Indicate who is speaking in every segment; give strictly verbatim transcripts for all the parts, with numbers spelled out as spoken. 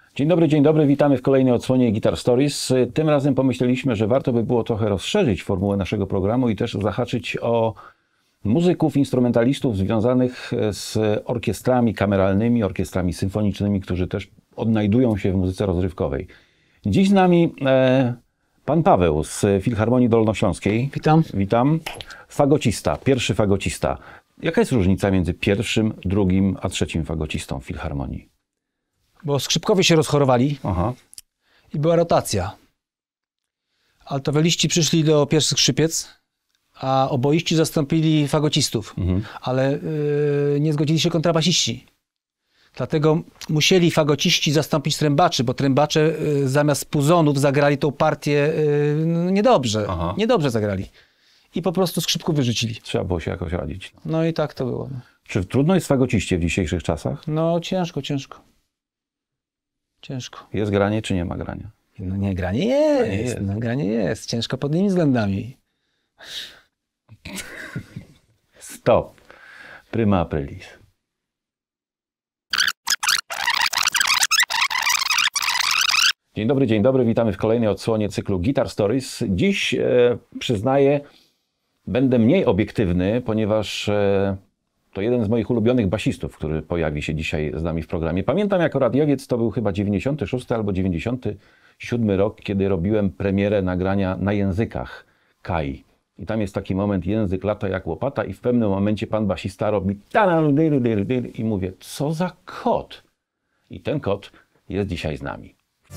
Speaker 1: Dzień dobry, dzień dobry, witamy w kolejnej odsłonie Guitar Stories. Tym razem pomyśleliśmy, że warto by było trochę rozszerzyć formułę naszego programu i też zahaczyć o muzyków, instrumentalistów związanych z orkiestrami kameralnymi, orkiestrami symfonicznymi, którzy też odnajdują się w muzyce rozrywkowej. Dziś z nami e, pan Paweł z Filharmonii Dolnośląskiej.
Speaker 2: Witam.
Speaker 1: Witam. Fagocista, pierwszy fagocista. Jaka jest różnica między pierwszym, drugim, a trzecim fagocistą w Filharmonii?
Speaker 2: Bo skrzypkowie się rozchorowali.
Speaker 1: Aha.
Speaker 2: I była rotacja. Altoweliści przyszli do pierwszych skrzypiec, a oboiści zastąpili fagocistów. Mhm. Ale y, nie zgodzili się kontrabasiści. Dlatego musieli fagociści zastąpić trębaczy, bo trębacze y, zamiast puzonów zagrali tą partię y, no, niedobrze. Aha. Niedobrze zagrali. I po prostu skrzypków wyrzucili.
Speaker 1: Trzeba było się jakoś radzić. No,
Speaker 2: no i tak to było.
Speaker 1: Czy trudno jest fagociście w dzisiejszych czasach?
Speaker 2: No ciężko, ciężko. Ciężko.
Speaker 1: Jest granie, czy nie ma grania?
Speaker 2: No nie, granie jest. Granie jest. No, granie jest. Ciężko pod innymi względami.
Speaker 1: Stop. Prima aprilis. Dzień dobry, dzień dobry. Witamy w kolejnej odsłonie cyklu Guitar Stories. Dziś e, przyznaję, będę mniej obiektywny, ponieważ e, to jeden z moich ulubionych basistów, który pojawi się dzisiaj z nami w programie. Pamiętam jako radiowiec, to był chyba dziewięćdziesiąty szósty albo dziewięćdziesiąty siódmy rok, kiedy robiłem premierę nagrania na językach Kai. I tam jest taki moment, język lata jak łopata i w pewnym momencie pan basista robi i mówię, co za kot? I ten kot jest dzisiaj z nami.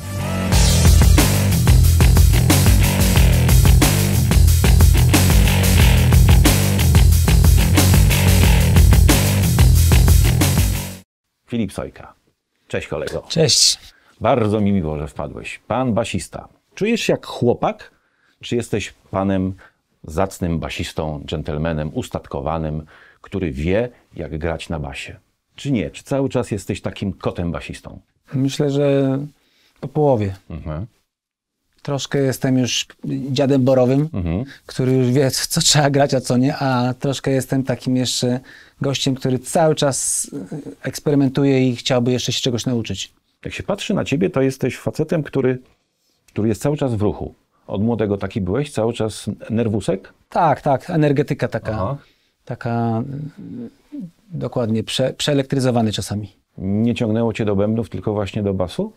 Speaker 1: Filip Sojka. Cześć kolego.
Speaker 2: Cześć.
Speaker 1: Bardzo mi miło, że wpadłeś. Pan basista. Czujesz się jak chłopak? Czy jesteś panem zacnym basistą, dżentelmenem, ustatkowanym, który wie, jak grać na basie? Czy nie? Czy cały czas jesteś takim kotem basistą?
Speaker 2: Myślę, że po połowie. Mhm. Troszkę jestem już dziadem borowym, mhm. który już wie, co trzeba grać, a co nie, a troszkę jestem takim jeszcze gościem, który cały czas eksperymentuje i chciałby jeszcze się czegoś nauczyć.
Speaker 1: Jak się patrzy na ciebie, to jesteś facetem, który, który jest cały czas w ruchu. Od młodego taki byłeś? Cały czas nerwusek?
Speaker 2: Tak, tak. Energetyka taka, taka dokładnie, prze, przeelektryzowany czasami.
Speaker 1: Nie ciągnęło cię do bębnów, tylko właśnie do basu?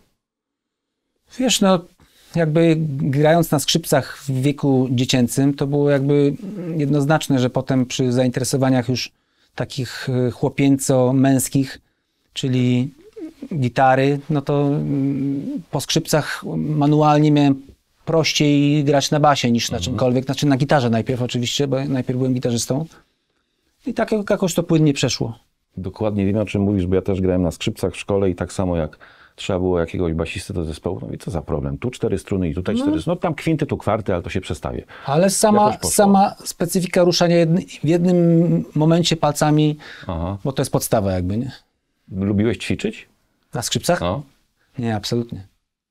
Speaker 2: Wiesz, no jakby grając na skrzypcach w wieku dziecięcym, to było jakby jednoznaczne, że potem przy zainteresowaniach już takich chłopięco-męskich, czyli gitary, no to po skrzypcach manualnie miałem prościej grać na basie niż na czymkolwiek. Znaczy na gitarze najpierw oczywiście, bo najpierw byłem gitarzystą. I tak jakoś to płynnie przeszło.
Speaker 1: Dokładnie wiem, o czym mówisz, bo ja też grałem na skrzypcach w szkole i tak samo jak trzeba było jakiegoś basisty do zespołu, no i co za problem, tu cztery struny i tutaj no. cztery, no tam kwinty, tu kwarty, ale to się przestawię.
Speaker 2: Ale sama, sama specyfika ruszania jedny, w jednym momencie palcami, Aha. bo to jest podstawa jakby, nie?
Speaker 1: Lubiłeś ćwiczyć?
Speaker 2: Na skrzypcach?
Speaker 1: No.
Speaker 2: Nie, absolutnie.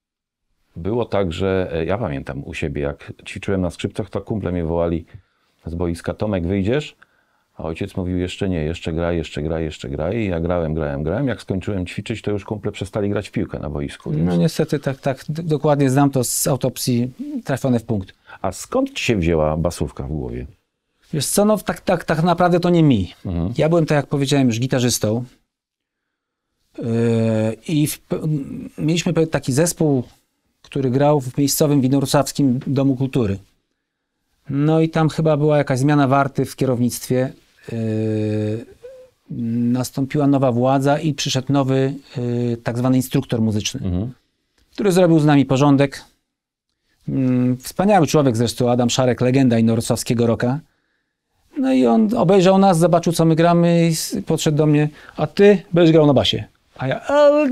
Speaker 1: Było tak, że ja pamiętam u siebie, jak ćwiczyłem na skrzypcach, to kumple mnie wołali z boiska, Tomek, wyjdziesz? A ojciec mówił, jeszcze nie, jeszcze graj, jeszcze graj, jeszcze graj. I ja grałem, grałem, grałem. Jak skończyłem ćwiczyć, to już kumple przestali grać w piłkę na boisku. Więc...
Speaker 2: No niestety, tak, tak, dokładnie znam to z autopsji, trafione w punkt.
Speaker 1: A skąd ci się wzięła basówka w głowie?
Speaker 2: Wiesz co, no tak, tak, tak naprawdę to nie mi. Mhm. Ja byłem, tak jak powiedziałem, już gitarzystą. Yy, I w, mieliśmy taki zespół, który grał w miejscowym Winorusawskim Domu Kultury. No i tam chyba była jakaś zmiana warty w kierownictwie. Yy, nastąpiła nowa władza i przyszedł nowy yy, tak zwany instruktor muzyczny, mhm. który zrobił z nami porządek. Yy, wspaniały człowiek zresztą, Adam Szarek, legenda inowrocławskiego rocka. No i on obejrzał nas, zobaczył, co my gramy i podszedł do mnie, a ty będziesz grał na basie. A ja,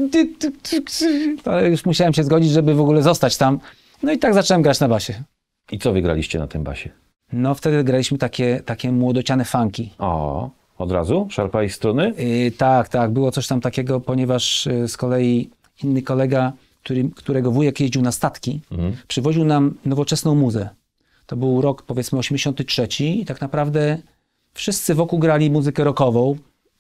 Speaker 2: ale już musiałem się zgodzić, żeby w ogóle zostać tam. No i tak zacząłem grać na basie.
Speaker 1: I co wygraliście na tym basie?
Speaker 2: No wtedy graliśmy takie, takie młodociane funky.
Speaker 1: O, od razu? Szarpali struny?
Speaker 2: Yy, tak, tak. Było coś tam takiego, ponieważ yy, z kolei inny kolega, który, którego wujek jeździł na statki, mhm. przywoził nam nowoczesną muzę. To był rok, powiedzmy, osiemdziesiąty trzeci i tak naprawdę wszyscy wokół grali muzykę rockową.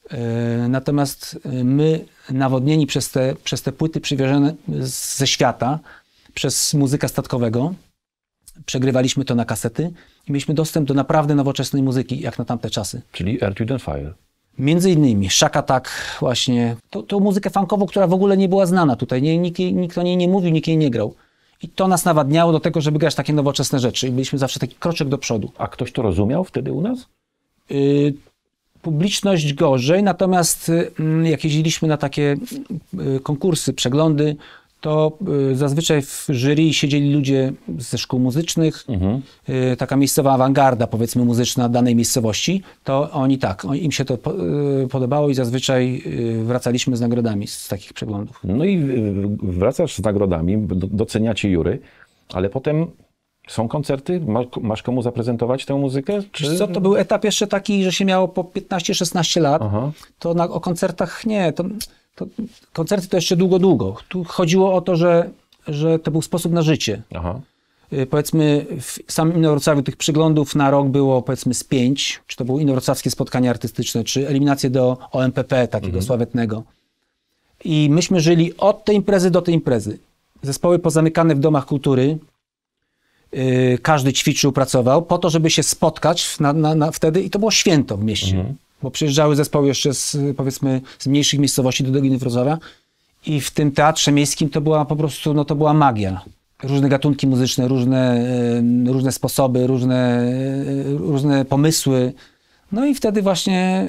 Speaker 2: E, natomiast my, nawodnieni przez te, przez te płyty przywiezione ze świata, przez muzyka statkowego, przegrywaliśmy to na kasety i mieliśmy dostęp do naprawdę nowoczesnej muzyki, jak na tamte czasy.
Speaker 1: Czyli Earth, Wind and Fire.
Speaker 2: Między innymi Shack Attack właśnie, to, to muzykę funkową, która w ogóle nie była znana tutaj, nie, nikt, nikt o niej nie mówił, nikt jej nie grał. I to nas nawadniało do tego, żeby grać takie nowoczesne rzeczy i byliśmy zawsze taki kroczek do przodu.
Speaker 1: A ktoś to rozumiał wtedy u nas?
Speaker 2: Y, publiczność gorzej, natomiast y, jak jeździliśmy na takie y, konkursy, przeglądy, to y, zazwyczaj w jury siedzieli ludzie ze szkół muzycznych,
Speaker 1: Mhm.
Speaker 2: y, taka miejscowa awangarda, powiedzmy, muzyczna danej miejscowości, to oni tak, on, im się to po, y, podobało i zazwyczaj y, wracaliśmy z nagrodami z takich przeglądów.
Speaker 1: No i y, wracasz z nagrodami, do- doceniacie jury, ale potem są koncerty? Masz, masz komu zaprezentować tę muzykę?
Speaker 2: Wiesz co, to był etap jeszcze taki, że się miało po piętnaście szesnaście lat,
Speaker 1: Aha.
Speaker 2: to na, o koncertach nie, to, to koncerty to jeszcze długo, długo. Tu chodziło o to, że, że to był sposób na życie.
Speaker 1: Aha.
Speaker 2: Y, Powiedzmy, w samym Inowrocławiu tych przyglądów na rok było powiedzmy z pięć, czy to były inowrocławskie spotkania artystyczne, czy eliminacje do O M P P, takiego
Speaker 1: Mhm.
Speaker 2: sławetnego. I myśmy żyli od tej imprezy do tej imprezy. Zespoły pozamykane w domach kultury, y, każdy ćwiczył, pracował po to, żeby się spotkać na, na, na wtedy i to było święto w mieście.
Speaker 1: Mhm.
Speaker 2: Bo przyjeżdżały zespoły jeszcze z, powiedzmy, z mniejszych miejscowości do Doliny Wrocławia i w tym teatrze miejskim to była po prostu, no to była magia. Różne gatunki muzyczne, różne, e, różne sposoby, różne, e, różne pomysły. No i wtedy właśnie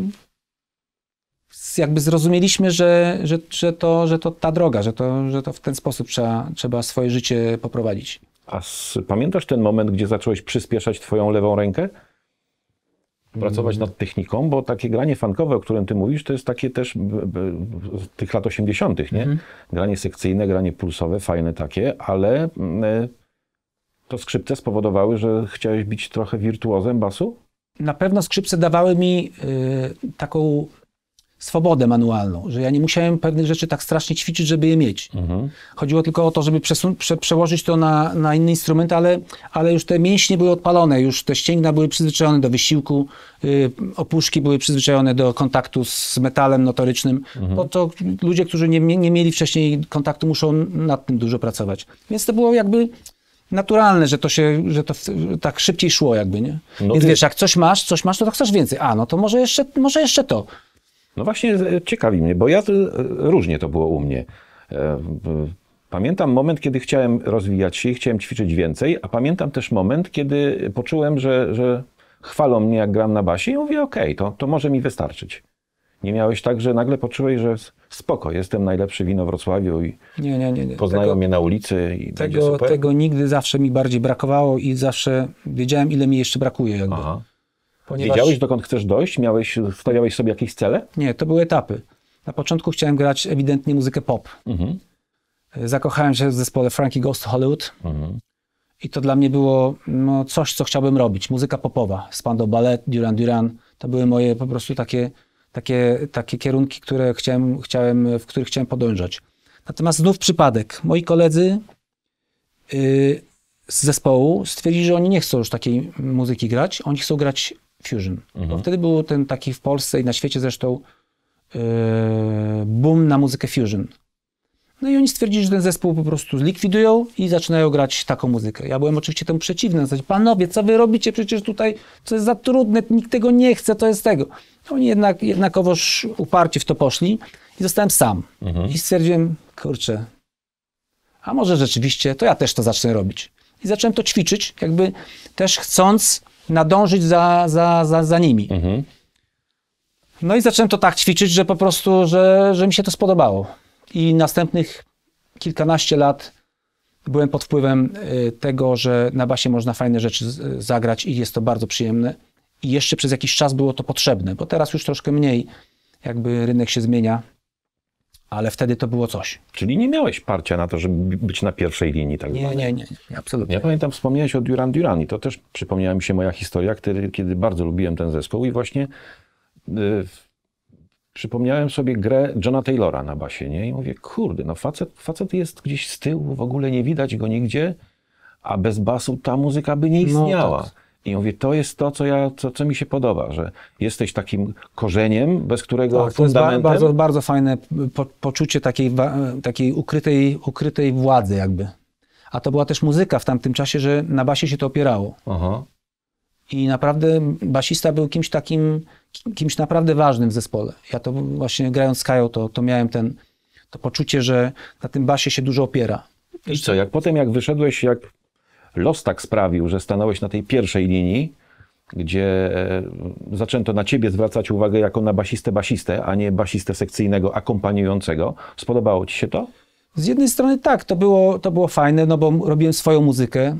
Speaker 2: e, z- jakby zrozumieliśmy, że, że, że, to, że to ta droga, że to, że to w ten sposób trzeba, trzeba swoje życie poprowadzić.
Speaker 1: A s- pamiętasz ten moment, gdzie zacząłeś przyspieszać twoją lewą rękę? Pracować nad techniką, bo takie granie funkowe, o którym ty mówisz, to jest takie też b, b, z tych lat osiemdziesiątych, nie? Granie sekcyjne, granie pulsowe, fajne takie, ale mm, to skrzypce spowodowały, że chciałeś być trochę wirtuozem basu?
Speaker 2: Na pewno skrzypce dawały mi y, taką swobodę manualną, że ja nie musiałem pewnych rzeczy tak strasznie ćwiczyć, żeby je mieć.
Speaker 1: Mhm.
Speaker 2: Chodziło tylko o to, żeby przesun- prze- przełożyć to na, na inny instrument, ale, ale już te mięśnie były odpalone, już te ścięgna były przyzwyczajone do wysiłku, y, opuszki były przyzwyczajone do kontaktu z metalem notorycznym. Bo to ludzie, którzy nie, nie nie mieli wcześniej kontaktu, muszą nad tym dużo pracować. Więc to było jakby naturalne, że to się, że to w- tak szybciej szło jakby, nie?
Speaker 1: No
Speaker 2: Więc
Speaker 1: ty-
Speaker 2: wiesz, jak coś masz, coś masz, to, to chcesz więcej. A, no to może jeszcze, może jeszcze to.
Speaker 1: No właśnie e, ciekawi mnie, bo ja to, e, różnie to było u mnie. E, w- Pamiętam moment, kiedy chciałem rozwijać się i chciałem ćwiczyć więcej, a pamiętam też moment, kiedy poczułem, że, że chwalą mnie, jak gram na basie i mówię, okej, to, to może mi wystarczyć. Nie miałeś tak, że nagle poczułeś, że spoko, jestem najlepszy w Inowrocławiu i
Speaker 2: Nie, nie, nie. nie.
Speaker 1: poznają
Speaker 2: Tego-
Speaker 1: mnie na ulicy i będzie
Speaker 2: Tego,
Speaker 1: super?
Speaker 2: tego nigdy zawsze mi bardziej brakowało i zawsze wiedziałem, ile mi jeszcze brakuje. Jakby.
Speaker 1: Aha.
Speaker 2: Ponieważ...
Speaker 1: Wiedziałeś, dokąd chcesz dojść? Miałeś, stawiałeś sobie jakieś cele?
Speaker 2: Nie, to były etapy. Na początku chciałem grać ewidentnie muzykę pop.
Speaker 1: Mhm.
Speaker 2: Zakochałem się w zespole Frankie Goes to Hollywood
Speaker 1: Mhm.
Speaker 2: i to dla mnie było no, coś, co chciałbym robić. Muzyka popowa, Spandau Ballet, Duran Duran. To były moje po prostu takie, takie, takie kierunki, które chciałem, chciałem, w których chciałem podążać. Natomiast znów przypadek. Moi koledzy yy, z zespołu stwierdzili, że oni nie chcą już takiej muzyki grać, oni chcą grać fusion. Bo wtedy był ten taki w Polsce i na świecie zresztą yy, boom na muzykę fusion. No i oni stwierdzili, że ten zespół po prostu zlikwidują i zaczynają grać taką muzykę. Ja byłem oczywiście temu przeciwny. Znaczy, panowie, co wy robicie? Przecież tutaj to jest za trudne, nikt tego nie chce, to jest tego. Oni jednak, jednakowoż uparcie w to poszli i zostałem sam. I stwierdziłem, kurczę, a może rzeczywiście, to ja też to zacznę robić. I zacząłem to ćwiczyć, jakby też chcąc nadążyć za, za, za, za nimi.
Speaker 1: Mhm.
Speaker 2: No i zacząłem to tak ćwiczyć, że po prostu, że, że mi się to spodobało. I następnych kilkanaście lat byłem pod wpływem y, tego, że na basie można fajne rzeczy z- zagrać i jest to bardzo przyjemne. I jeszcze przez jakiś czas było to potrzebne, bo teraz już troszkę mniej, jakby rynek się zmienia, ale wtedy to było coś.
Speaker 1: Czyli nie miałeś parcia na to, żeby być na pierwszej linii, tak
Speaker 2: Nie,
Speaker 1: zwanej.
Speaker 2: nie, nie, nie absolutnie.
Speaker 1: Ja pamiętam, wspomniałeś o Duran Duran i to też przypomniała mi się moja historia, kiedy, kiedy bardzo lubiłem ten zespół i właśnie y, przypomniałem sobie grę Johna Taylora na basie, nie? I mówię, kurde, no facet, facet jest gdzieś z tyłu, w ogóle nie widać go nigdzie, a bez basu ta muzyka by nie istniała.
Speaker 2: tak.
Speaker 1: I mówię, to jest to, co, ja, co, co mi się podoba, że jesteś takim korzeniem, bez którego
Speaker 2: Tak, to jest ba-
Speaker 1: fundamentem...
Speaker 2: bardzo, bardzo fajne po, poczucie takiej, wa- takiej ukrytej, ukrytej władzy jakby. A to była też muzyka w tamtym czasie, że na basie się to opierało.
Speaker 1: Aha.
Speaker 2: I naprawdę basista był kimś takim, kimś naprawdę ważnym w zespole. Ja to właśnie grając z Kają, to, to miałem ten, to poczucie, że na tym basie się dużo opiera.
Speaker 1: I co, jak potem jak wyszedłeś, jak los tak sprawił, że stanąłeś na tej pierwszej linii, gdzie e, zaczęto na ciebie zwracać uwagę jako na basistę basistę, a nie basistę sekcyjnego akompaniującego, spodobało ci się to?
Speaker 2: Z jednej strony tak, to było, to było fajne, no bo robiłem swoją muzykę,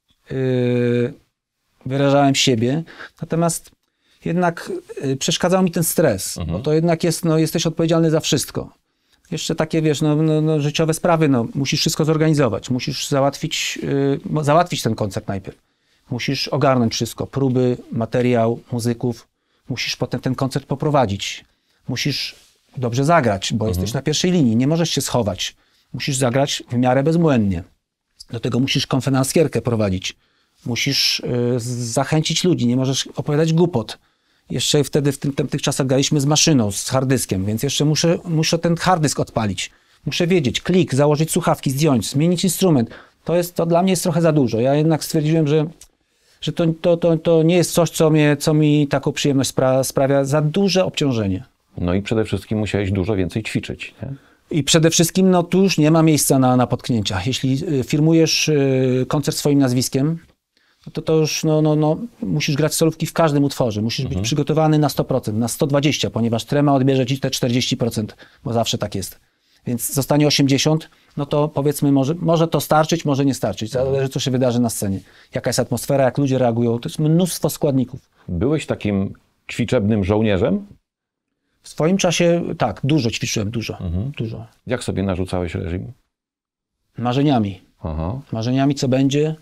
Speaker 2: yy, wyrażałem siebie, natomiast jednak yy, przeszkadzał mi ten stres,
Speaker 1: Mhm.
Speaker 2: bo to jednak jest, no, jesteś odpowiedzialny za wszystko. Jeszcze takie, wiesz, no, no, no, życiowe sprawy, no, musisz wszystko zorganizować, musisz załatwić, yy, załatwić ten koncert najpierw. Musisz ogarnąć wszystko, próby, materiał, muzyków, musisz potem ten koncert poprowadzić. Musisz dobrze zagrać, bo jesteś na pierwszej linii, nie możesz się schować. Musisz zagrać w miarę bezbłędnie. Do tego musisz konferencjerkę prowadzić. Musisz y, zachęcić ludzi, nie możesz opowiadać głupot. Jeszcze wtedy w tym, tym, tych czasach graliśmy z maszyną, z harddyskiem, więc jeszcze muszę, muszę ten harddysk odpalić. Muszę wiedzieć, klik, założyć słuchawki, zdjąć, zmienić instrument. To, jest, to dla mnie jest trochę za dużo. Ja jednak stwierdziłem, że, że to, to, to, to nie jest coś, co, mnie, co mi taką przyjemność spra- sprawia. Za duże obciążenie.
Speaker 1: No i przede wszystkim musiałeś dużo więcej ćwiczyć, nie?
Speaker 2: I przede wszystkim, no tu już nie ma miejsca na, na potknięcia. Jeśli y, firmujesz y, koncert swoim nazwiskiem, no to to już, no, no, no, musisz grać solówki w każdym utworze. Musisz
Speaker 1: Mhm.
Speaker 2: być przygotowany na sto procent, na sto dwadzieścia procent, ponieważ trema odbierze ci te czterdzieści procent, bo zawsze tak jest. Więc zostanie osiemdziesiąt procent, no to powiedzmy, może, może to starczyć, może nie starczyć. Zależy, co się wydarzy na scenie. Jaka jest atmosfera, jak ludzie reagują. To jest mnóstwo składników.
Speaker 1: Byłeś takim ćwiczebnym żołnierzem?
Speaker 2: W swoim czasie, tak, dużo ćwiczyłem, dużo,
Speaker 1: Mhm.
Speaker 2: dużo.
Speaker 1: Jak sobie narzucałeś reżim?
Speaker 2: Marzeniami.
Speaker 1: Aha.
Speaker 2: marzeniami, co będzie,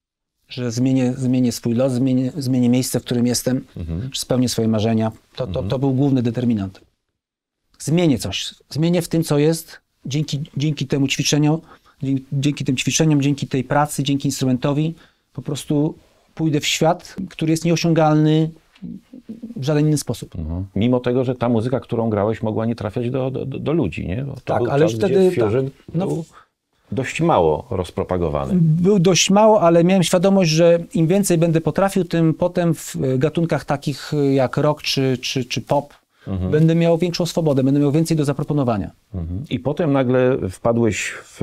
Speaker 2: że zmienię, zmienię swój los, zmienię, zmienię miejsce, w którym jestem,
Speaker 1: Mhm.
Speaker 2: że spełnię swoje marzenia. To, to, to był główny determinant. Zmienię coś. Zmienię w tym, co jest, dzięki, dzięki temu ćwiczeniu, dzięki, dzięki tym ćwiczeniom, dzięki tej pracy, dzięki instrumentowi, po prostu pójdę w świat, który jest nieosiągalny w żaden inny sposób.
Speaker 1: Mhm. Mimo tego, że ta muzyka, którą grałeś, mogła nie trafiać do, do, do ludzi, nie? Bo to
Speaker 2: Tak,
Speaker 1: był
Speaker 2: ale
Speaker 1: czas,
Speaker 2: już
Speaker 1: gdzie
Speaker 2: wtedy-
Speaker 1: Fusion
Speaker 2: tak. No.
Speaker 1: był dość mało rozpropagowany.
Speaker 2: Był dość mało, ale miałem świadomość, że im więcej będę potrafił, tym potem w gatunkach takich jak rock czy, czy, czy pop
Speaker 1: Mhm.
Speaker 2: będę miał większą swobodę, będę miał więcej do zaproponowania.
Speaker 1: Mhm. I potem nagle wpadłeś w,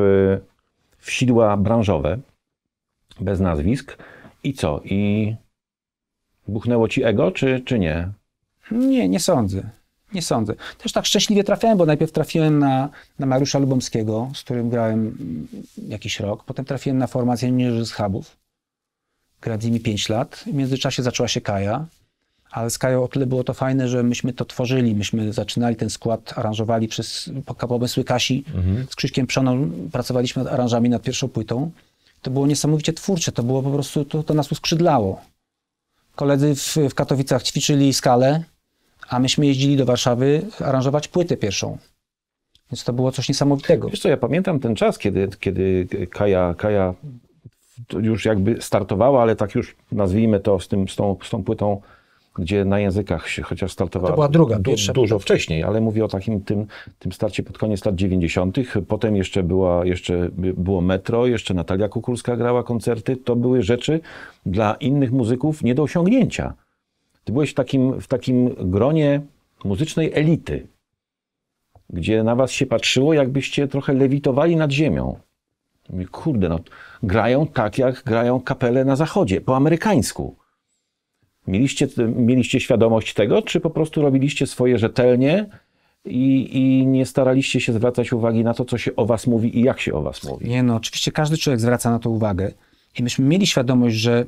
Speaker 1: w sidła branżowe, bez nazwisk. I co? I buchnęło ci ego, czy, czy nie?
Speaker 2: Nie, nie sądzę. Nie sądzę. Też tak szczęśliwie trafiałem, bo najpierw trafiłem na, na Mariusza Lubomskiego, z którym grałem mm, jakiś rok. Potem trafiłem na formację inżynierzy z hubów. Grałem z nimi pięć lat. W międzyczasie zaczęła się Kaja. Ale z Kają o tyle było to fajne, że myśmy to tworzyli. Myśmy zaczynali ten skład, aranżowali przez pomysły Kasi.
Speaker 1: Mhm.
Speaker 2: Z Krzyśkiem Przoną pracowaliśmy nad aranżami nad pierwszą płytą. To było niesamowicie twórcze. To było po prostu, to, to nas uskrzydlało. Koledzy w, w Katowicach ćwiczyli skalę, a myśmy jeździli do Warszawy aranżować płytę pierwszą. Więc to było coś niesamowitego.
Speaker 1: Wiesz co, ja pamiętam ten czas, kiedy, kiedy Kaja, Kaja to już jakby startowała, ale tak już nazwijmy to z, tym, z, tą, z tą płytą, gdzie na językach się chociaż startowała.
Speaker 2: To była druga,
Speaker 1: du,
Speaker 2: pierwsza
Speaker 1: Dużo wcześniej, ale mówię o takim tym, tym starcie pod koniec lat dziewięćdziesiątych. Potem jeszcze, była, jeszcze było Metro, jeszcze Natalia Kukulska grała koncerty. To były rzeczy dla innych muzyków nie do osiągnięcia. Ty byłeś w takim, w takim gronie muzycznej elity, gdzie na was się patrzyło, jakbyście trochę lewitowali nad ziemią. Mówię, kurde, no, grają tak, jak grają kapele na zachodzie, po amerykańsku. Mieliście, mieliście świadomość tego, czy po prostu robiliście swoje rzetelnie i, i nie staraliście się zwracać uwagi na to, co się o was mówi i jak się o was mówi?
Speaker 2: Nie no, oczywiście każdy człowiek zwraca na to uwagę. I myśmy mieli świadomość, że,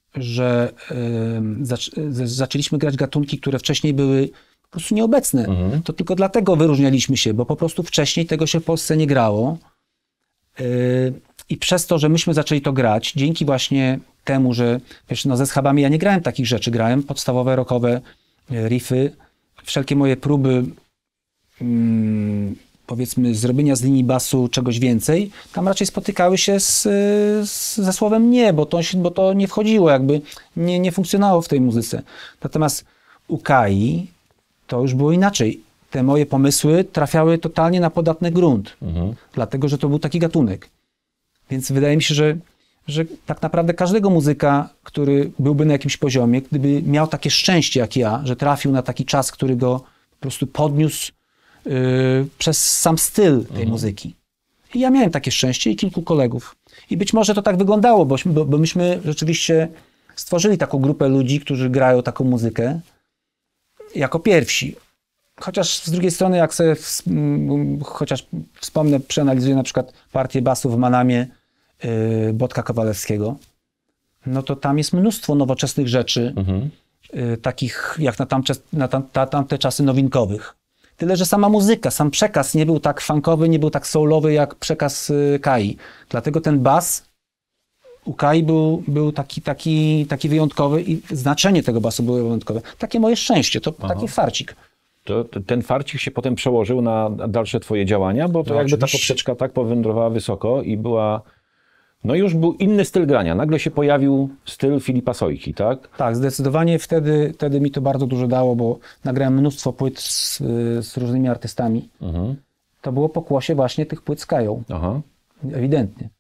Speaker 2: że yy, zac zaczęliśmy grać gatunki, które wcześniej były po prostu nieobecne.
Speaker 1: Mhm.
Speaker 2: To tylko dlatego wyróżnialiśmy się, bo po prostu wcześniej tego się w Polsce nie grało. Yy, I przez to, że myśmy zaczęli to grać, dzięki właśnie temu, że wiesz, no ze schabami ja nie grałem takich rzeczy, grałem podstawowe rockowe riffy, wszelkie moje próby mm, powiedzmy zrobienia z linii basu czegoś więcej, tam raczej spotykały się z, z, ze słowem nie, bo to, bo to nie wchodziło, jakby nie, nie funkcjonowało w tej muzyce. Natomiast u Kai to już było inaczej. Te moje pomysły trafiały totalnie na podatny grunt, mhm. dlatego że to był taki gatunek. Więc wydaje mi się, że, że tak naprawdę każdego muzyka, który byłby na jakimś poziomie, gdyby miał takie szczęście jak ja, że trafił na taki czas, który go po prostu podniósł yy, przez sam styl tej mhm. muzyki. I ja miałem takie szczęście i kilku kolegów. I być może to tak wyglądało, bo, bo, bo myśmy rzeczywiście stworzyli taką grupę ludzi, którzy grają taką muzykę jako pierwsi. Chociaż z drugiej strony, jak sobie w, chociaż wspomnę, przeanalizuję na przykład partię basu w Manamie yy, Botka Kowalewskiego, no to tam jest mnóstwo nowoczesnych rzeczy, mhm. yy, takich jak na, tamcze, na tam, ta, tamte czasy nowinkowych. Tyle, że sama muzyka, sam przekaz nie był tak funkowy, nie był tak soulowy jak przekaz yy, Kai. Dlatego ten bas u Kai był, był taki, taki, taki wyjątkowy i znaczenie tego basu było wyjątkowe. Takie moje szczęście, to Aha. taki farcik.
Speaker 1: To, to ten farcik się potem przełożył na dalsze twoje działania, bo to no, jakby oczywiście. Ta poprzeczka tak powędrowała wysoko i była, no już był inny styl grania. Nagle się pojawił styl Filipa Sojki, tak?
Speaker 2: Tak, zdecydowanie wtedy, wtedy mi to bardzo dużo dało, bo nagrałem mnóstwo płyt z, z różnymi artystami. Mhm. To było pokłosie właśnie tych płyt z Kają. Aha. Ewidentnie.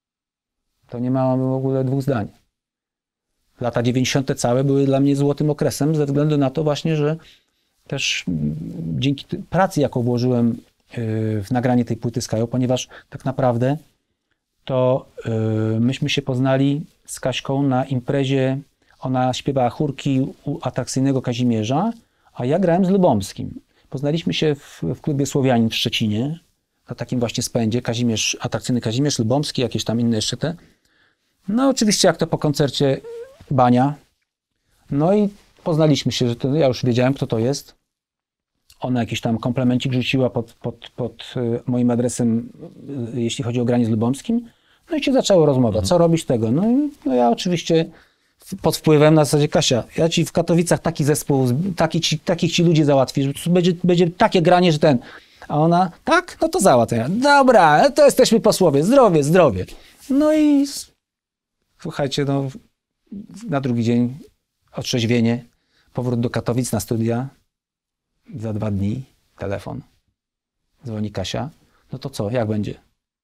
Speaker 2: To nie ma w ogóle dwóch zdań. Lata dziewięćdziesiąte całe były dla mnie złotym okresem ze względu na to właśnie, że też dzięki pracy, jaką włożyłem w nagranie tej płyty z Kają, ponieważ tak naprawdę to myśmy się poznali z Kaśką na imprezie. Ona śpiewała chórki u atrakcyjnego Kazimierza, a ja grałem z Lubomskim. Poznaliśmy się w, w klubie Słowianin w Szczecinie, na takim właśnie spędzie. Kazimierz, atrakcyjny Kazimierz, Lubomski, jakieś tam inne jeszcze te. No oczywiście jak to po koncercie bania. No i poznaliśmy się, że to, ja już wiedziałem, kto to jest. Ona jakiś tam komplemencik rzuciła pod, pod, pod moim adresem, jeśli chodzi o granie z Lubomskim. No i się zaczęła rozmowa. Co robisz tego? No, no ja oczywiście pod wpływem na zasadzie Kasia, ja ci w Katowicach taki zespół, taki ci, takich ci ludzi załatwisz, będzie, będzie takie granie, że ten... A ona, tak? No to załatwię. Dobra, to jesteśmy posłowie. Zdrowie, zdrowie. No i słuchajcie, no na drugi dzień otrzeźwienie, powrót do Katowic na studia. Za dwa dni telefon. Dzwoni Kasia. No to co? Jak będzie?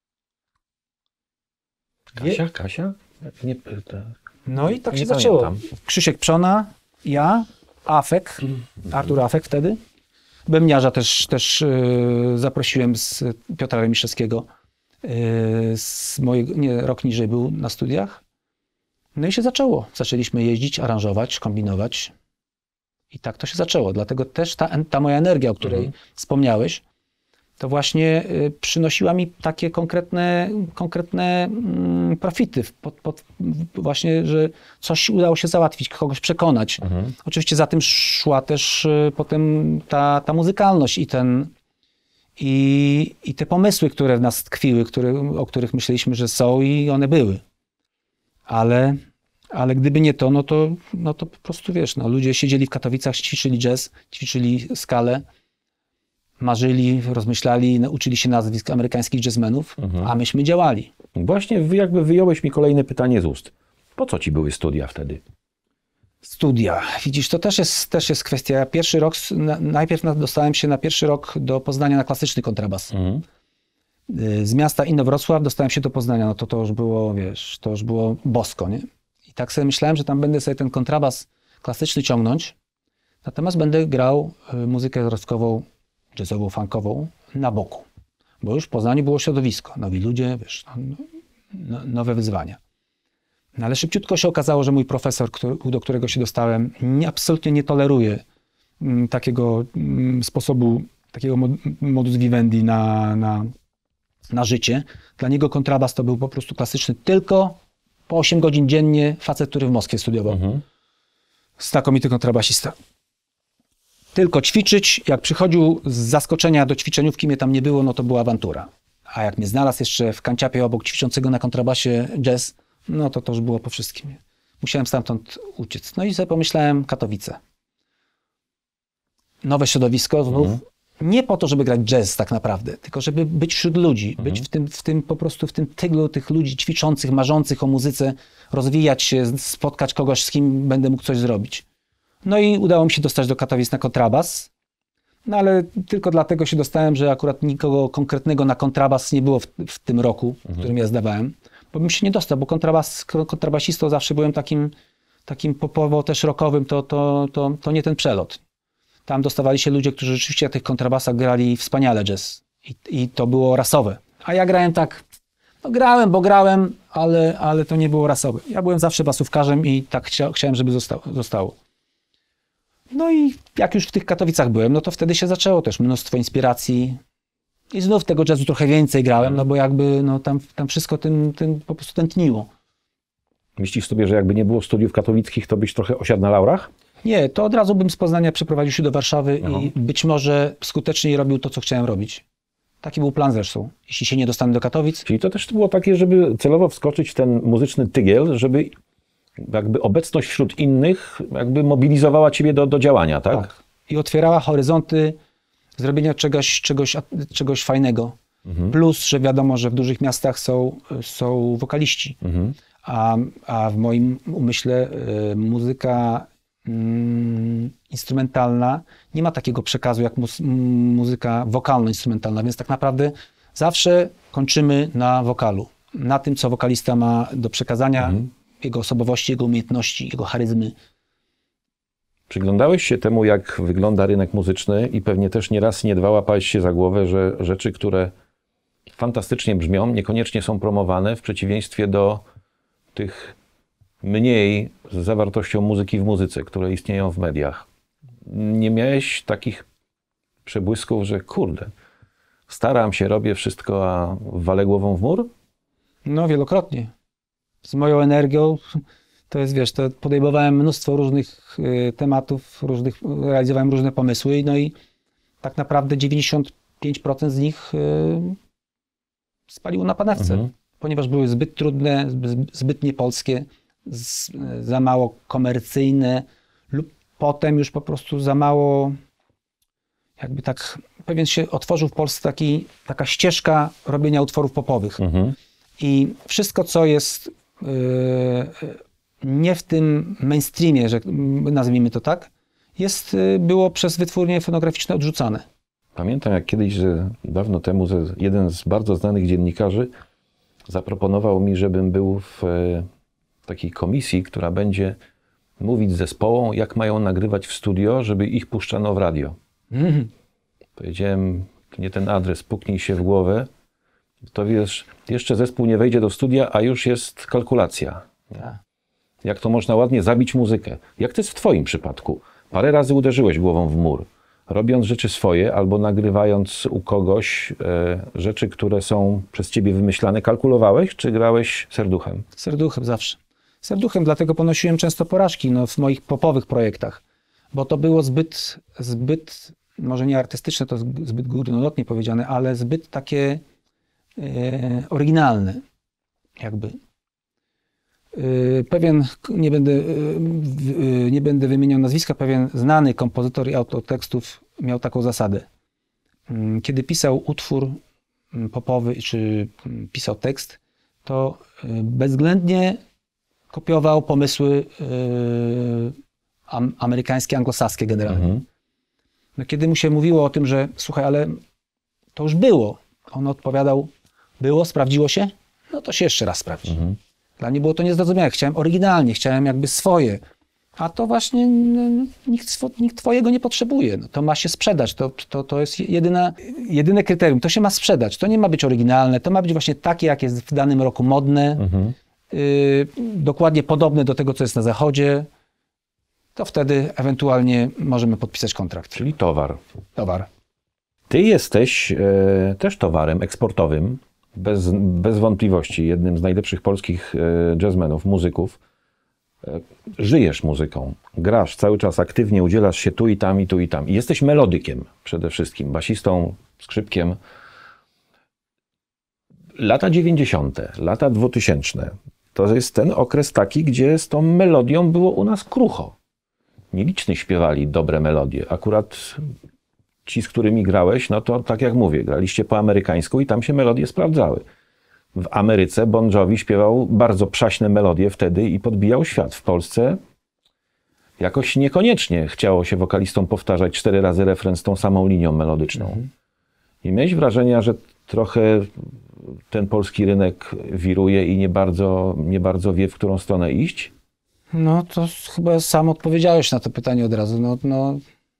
Speaker 1: Kasia? Kasia? Nie, to,
Speaker 2: no i tak się zaczęło. Pamiętam. Krzysiek Przona, ja, Afek, mm. Artur Afek wtedy. Bębniarza też, też yy, zaprosiłem z Piotra Remiszewskiego. Yy, z mojego, nie, rok niżej był na studiach. No i się zaczęło. Zaczęliśmy jeździć, aranżować, kombinować. I tak to się zaczęło. Dlatego też ta, ta moja energia, o której mhm. wspomniałeś, to właśnie y, przynosiła mi takie konkretne, konkretne mm, profity. Pod, pod, właśnie, że coś udało się załatwić, kogoś przekonać. Mhm. Oczywiście za tym szła też y, potem ta, ta muzykalność i ten i, i te pomysły, które w nas tkwiły, które, o których myśleliśmy, że są i one były. Ale Ale gdyby nie to, no to, no to po prostu wiesz, no, ludzie siedzieli w Katowicach, ćwiczyli jazz, ćwiczyli skalę, marzyli, rozmyślali, uczyli się nazwisk amerykańskich jazzmenów, mhm. a myśmy działali.
Speaker 1: Właśnie jakby wyjąłeś mi kolejne pytanie z ust. Po co ci były studia wtedy?
Speaker 2: Studia. Widzisz, to też jest, też jest kwestia. Pierwszy rok, najpierw dostałem się na pierwszy rok do Poznania na klasyczny kontrabas. Mhm. Z miasta Inowrocław dostałem się do Poznania, no to to już było, wiesz, to już było bosko, nie? I tak sobie myślałem, że tam będę sobie ten kontrabas klasyczny ciągnąć, natomiast będę grał muzykę rockową, jazzową, funkową na boku. Bo już w Poznaniu było środowisko, nowi ludzie, wiesz, no, no, nowe wyzwania. No ale szybciutko się okazało, że mój profesor, który, do którego się dostałem, nie, absolutnie nie toleruje m, takiego m, sposobu, takiego mod, modus vivendi na, na, na życie. Dla niego kontrabas to był po prostu klasyczny tylko po osiem godzin dziennie facet, który w Moskwie studiował. Mhm. Znakomity kontrabasista. Tylko ćwiczyć. Jak przychodził z zaskoczenia do ćwiczeniówki, mnie tam nie było, no to była awantura. A jak mnie znalazł jeszcze w kanciapie obok ćwiczącego na kontrabasie jazz, no to to już było po wszystkim. Musiałem stamtąd uciec. No i sobie pomyślałem, Katowice. Nowe środowisko, znów. Mhm. nie po to, żeby grać jazz tak naprawdę, tylko żeby być wśród ludzi,
Speaker 1: Mhm.
Speaker 2: być w tym, w tym po prostu w tym tyglu tych ludzi ćwiczących, marzących o muzyce, rozwijać się, spotkać kogoś, z kim będę mógł coś zrobić. No i udało mi się dostać do Katowic na kontrabas, no ale tylko dlatego się dostałem, że akurat nikogo konkretnego na kontrabas nie było w, w tym roku, w którym ja zdawałem, bo bym się nie dostał, bo kontrabas, kontrabasistą zawsze byłem takim, takim popowo też rockowym, to, to, to, to nie ten przelot. Tam dostawali się ludzie, którzy rzeczywiście na tych kontrabasach grali wspaniale jazz i, i to było rasowe. A ja grałem tak, no grałem, bo grałem, ale, ale to nie było rasowe. Ja byłem zawsze basówkarzem i tak chcia, chciałem, żeby zostało, zostało. No i jak już w tych Katowicach byłem, no to wtedy się zaczęło też mnóstwo inspiracji i znów tego jazzu trochę więcej grałem, no bo jakby no tam, tam wszystko tym, tym po prostu tętniło.
Speaker 1: Myślisz sobie, że jakby nie było studiów katowickich, to byś trochę osiadł na laurach?
Speaker 2: Nie, to od razu bym z Poznania przeprowadził się do Warszawy
Speaker 1: Aha.
Speaker 2: i być może skuteczniej robił to, co chciałem robić. Taki był plan zresztą. Jeśli się nie dostanę do Katowic,
Speaker 1: Czyli to też było takie, żeby celowo wskoczyć w ten muzyczny tygiel, żeby jakby obecność wśród innych jakby mobilizowała ciebie do, do działania, tak?
Speaker 2: tak. I otwierała horyzonty zrobienia czegoś, czegoś, czegoś fajnego.
Speaker 1: Mhm.
Speaker 2: Plus, że wiadomo, że w dużych miastach są, są wokaliści.
Speaker 1: Mhm.
Speaker 2: A, a w moim umyśle y, muzyka y, instrumentalna nie ma takiego przekazu jak mu, muzyka wokalno-instrumentalna, więc tak naprawdę zawsze kończymy na wokalu. Na tym, co wokalista ma do przekazania,
Speaker 1: Mhm.
Speaker 2: jego osobowości, jego umiejętności, jego charyzmy.
Speaker 1: Przyglądałeś się temu, jak wygląda rynek muzyczny i pewnie też nie raz, nie dwa łapałeś się za głowę, że rzeczy, które fantastycznie brzmią, niekoniecznie są promowane w przeciwieństwie do tych mniej z zawartością muzyki w muzyce, które istnieją w mediach. Nie miałeś takich przebłysków, że kurde, staram się, robię wszystko, a walę głową w mur?
Speaker 2: No, wielokrotnie. Z moją energią, to jest, wiesz, to podejmowałem mnóstwo różnych y, tematów, różnych, realizowałem różne pomysły, no i tak naprawdę dziewięćdziesiąt pięć procent z nich y, spaliło na panewce,
Speaker 1: Mhm.
Speaker 2: ponieważ były zbyt trudne, zbyt, zbyt niepolskie, z, za mało komercyjne lub potem już po prostu za mało, jakby tak, pewien się otworzył w Polsce taki, taka ścieżka robienia utworów popowych.
Speaker 1: Mhm.
Speaker 2: I wszystko, co jest yy, nie w tym mainstreamie, że nazwijmy to tak, jest, yy, było przez wytwórnie fonograficzne odrzucane.
Speaker 1: Pamiętam, jak kiedyś, że dawno temu, że jeden z bardzo znanych dziennikarzy zaproponował mi, żebym był w e, takiej komisji, która będzie mówić zespołom, jak mają nagrywać w studio, żeby ich puszczano w radio.
Speaker 2: Mhm.
Speaker 1: Powiedziałem, to nie ten adres, puknij się w głowę. To wiesz, jeszcze zespół nie wejdzie do studia, a już jest kalkulacja.
Speaker 2: Tak.
Speaker 1: Jak to można ładnie zabić muzykę? Jak to jest w twoim przypadku? Parę razy uderzyłeś głową w mur, robiąc rzeczy swoje albo nagrywając u kogoś e, rzeczy, które są przez ciebie wymyślane. Kalkulowałeś, czy grałeś serduchem?
Speaker 2: Serduchem zawsze. Serduchem, dlatego ponosiłem często porażki no, w moich popowych projektach, bo to było zbyt, zbyt, może nie artystyczne, to zbyt górnolotnie powiedziane, ale zbyt takie e, oryginalne, jakby. E, pewien, nie będę, e, w, e, nie będę wymieniał nazwiska, pewien znany kompozytor i autor tekstów miał taką zasadę. Mm, Kiedy pisał utwór mm, popowy, czy mm, pisał tekst, to e, bezwzględnie kopiował pomysły e, am, amerykańskie, anglosaskie generalnie.
Speaker 1: Mhm.
Speaker 2: No, kiedy mu się mówiło o tym, że słuchaj, ale to już było, on odpowiadał, było, sprawdziło się? No to się jeszcze raz sprawdzi.
Speaker 1: Mhm.
Speaker 2: Dla mnie było to niezrozumiałe. Chciałem oryginalnie, chciałem jakby swoje. A to właśnie no, nikt, swo, nikt twojego nie potrzebuje. No, to ma się sprzedać. To, to, to jest jedyna, jedyne kryterium. To się ma sprzedać. To nie ma być oryginalne. To ma być właśnie takie, jak jest w danym roku modne.
Speaker 1: Mhm.
Speaker 2: Y, dokładnie podobne do tego, co jest na zachodzie. To wtedy ewentualnie możemy podpisać kontrakt.
Speaker 1: Czyli towar.
Speaker 2: Towar.
Speaker 1: Ty jesteś e, też towarem eksportowym, bez, bez wątpliwości, jednym z najlepszych polskich e, jazzmenów, muzyków. E, żyjesz muzyką, grasz cały czas aktywnie, udzielasz się tu i tam, i tu i tam. I jesteś melodykiem przede wszystkim, basistą, skrzypkiem. Lata dziewięćdziesiąte, lata dwutysięczne, to jest ten okres taki, gdzie z tą melodią było u nas krucho. Nielicznych śpiewali dobre melodie. Akurat ci, z którymi grałeś, no to tak jak mówię, graliście po amerykańsku i tam się melodie sprawdzały. W Ameryce Bon Jovi śpiewał bardzo przaśne melodie wtedy i podbijał świat. W Polsce jakoś niekoniecznie chciało się wokalistom powtarzać cztery razy refren z tą samą linią melodyczną. Mhm. I miałeś wrażenia, że trochę ten polski rynek wiruje i nie bardzo, nie bardzo wie, w którą stronę iść?
Speaker 2: No to chyba sam odpowiedziałeś na to pytanie od razu. No, no,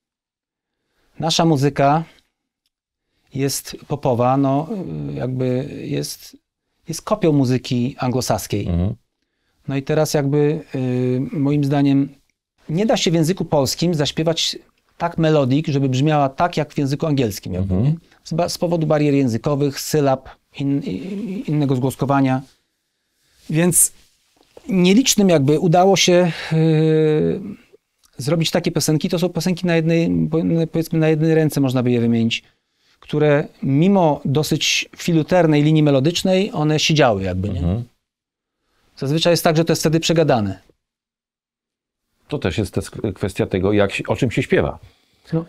Speaker 2: nasza muzyka jest popowa, no jakby jest, jest kopią muzyki anglosaskiej. Mhm. No i teraz jakby y, moim zdaniem nie da się w języku polskim zaśpiewać tak melodik, żeby brzmiała tak jak w języku angielskim. Jakby,
Speaker 1: Mhm.
Speaker 2: nie? Z, z powodu barier językowych, sylab, in, in, innego zgłoskowania. Więc nielicznym jakby udało się yy, zrobić takie piosenki. To są piosenki na jednej, powiedzmy na jednej ręce można by je wymienić, które mimo dosyć filuternej linii melodycznej, one siedziały jakby, nie?
Speaker 1: Mhm.
Speaker 2: Zazwyczaj jest tak, że to jest wtedy przegadane.
Speaker 1: To też jest kwestia tego, jak się, o czym się śpiewa.
Speaker 2: No.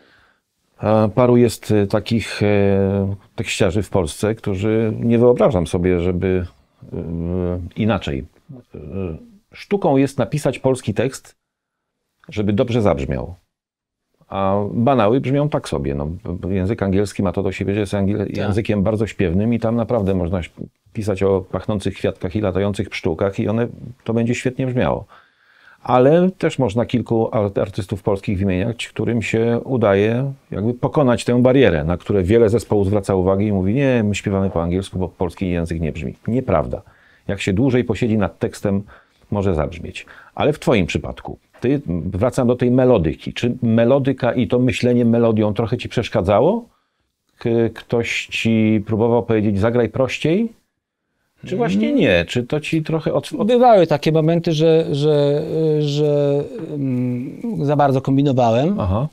Speaker 1: Paru jest takich e, tekściarzy w Polsce, którzy nie wyobrażam sobie, żeby e, inaczej. E, sztuką jest napisać polski tekst, żeby dobrze zabrzmiał. A banały brzmią tak sobie. No, język angielski ma to do siebie, że jest angiel- językiem bardzo śpiewnym i tam naprawdę można pisać o pachnących kwiatkach i latających pszczółkach i one, to będzie świetnie brzmiało. Ale też można kilku artystów polskich wymieniać, którym się udaje jakby pokonać tę barierę, na które wiele zespołów zwraca uwagę i mówi, nie, my śpiewamy po angielsku, bo polski język nie brzmi. Nieprawda. Jak się dłużej posiedzi nad tekstem, może zabrzmieć. Ale w twoim przypadku, ty, wracam do tej melodyki. Czy melodyka i to myślenie melodią trochę ci przeszkadzało? K- ktoś ci próbował powiedzieć, zagraj prościej? Czy właśnie nie? Czy to ci trochę od... od...
Speaker 2: Bywały takie momenty, że, że, że um, za bardzo kombinowałem.
Speaker 1: Aha.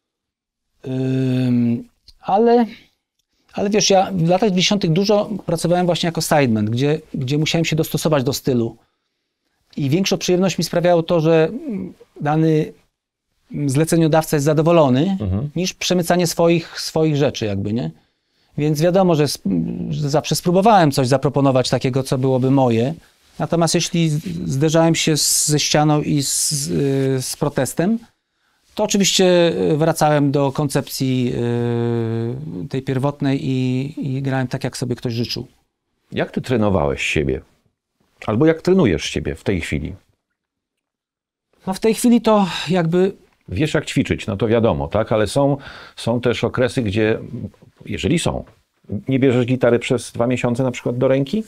Speaker 2: Um, ale, ale wiesz, ja w latach dziewięćdziesiątych dużo pracowałem właśnie jako sideman, gdzie, gdzie musiałem się dostosować do stylu. I większą przyjemność mi sprawiało to, że dany zleceniodawca jest zadowolony, mhm. niż przemycanie swoich, swoich rzeczy jakby, nie? Więc wiadomo, że, że zawsze spróbowałem coś zaproponować takiego, co byłoby moje. Natomiast jeśli zderzałem się z, ze ścianą i z, z protestem, to oczywiście wracałem do koncepcji y, tej pierwotnej i, i grałem tak, jak sobie ktoś życzył.
Speaker 1: Jak ty trenowałeś siebie? Albo jak trenujesz siebie w tej chwili?
Speaker 2: No w tej chwili to jakby...
Speaker 1: Wiesz, jak ćwiczyć, no to wiadomo, tak? Ale są, są też okresy, gdzie, jeżeli są, nie bierzesz gitary przez dwa miesiące na przykład do ręki?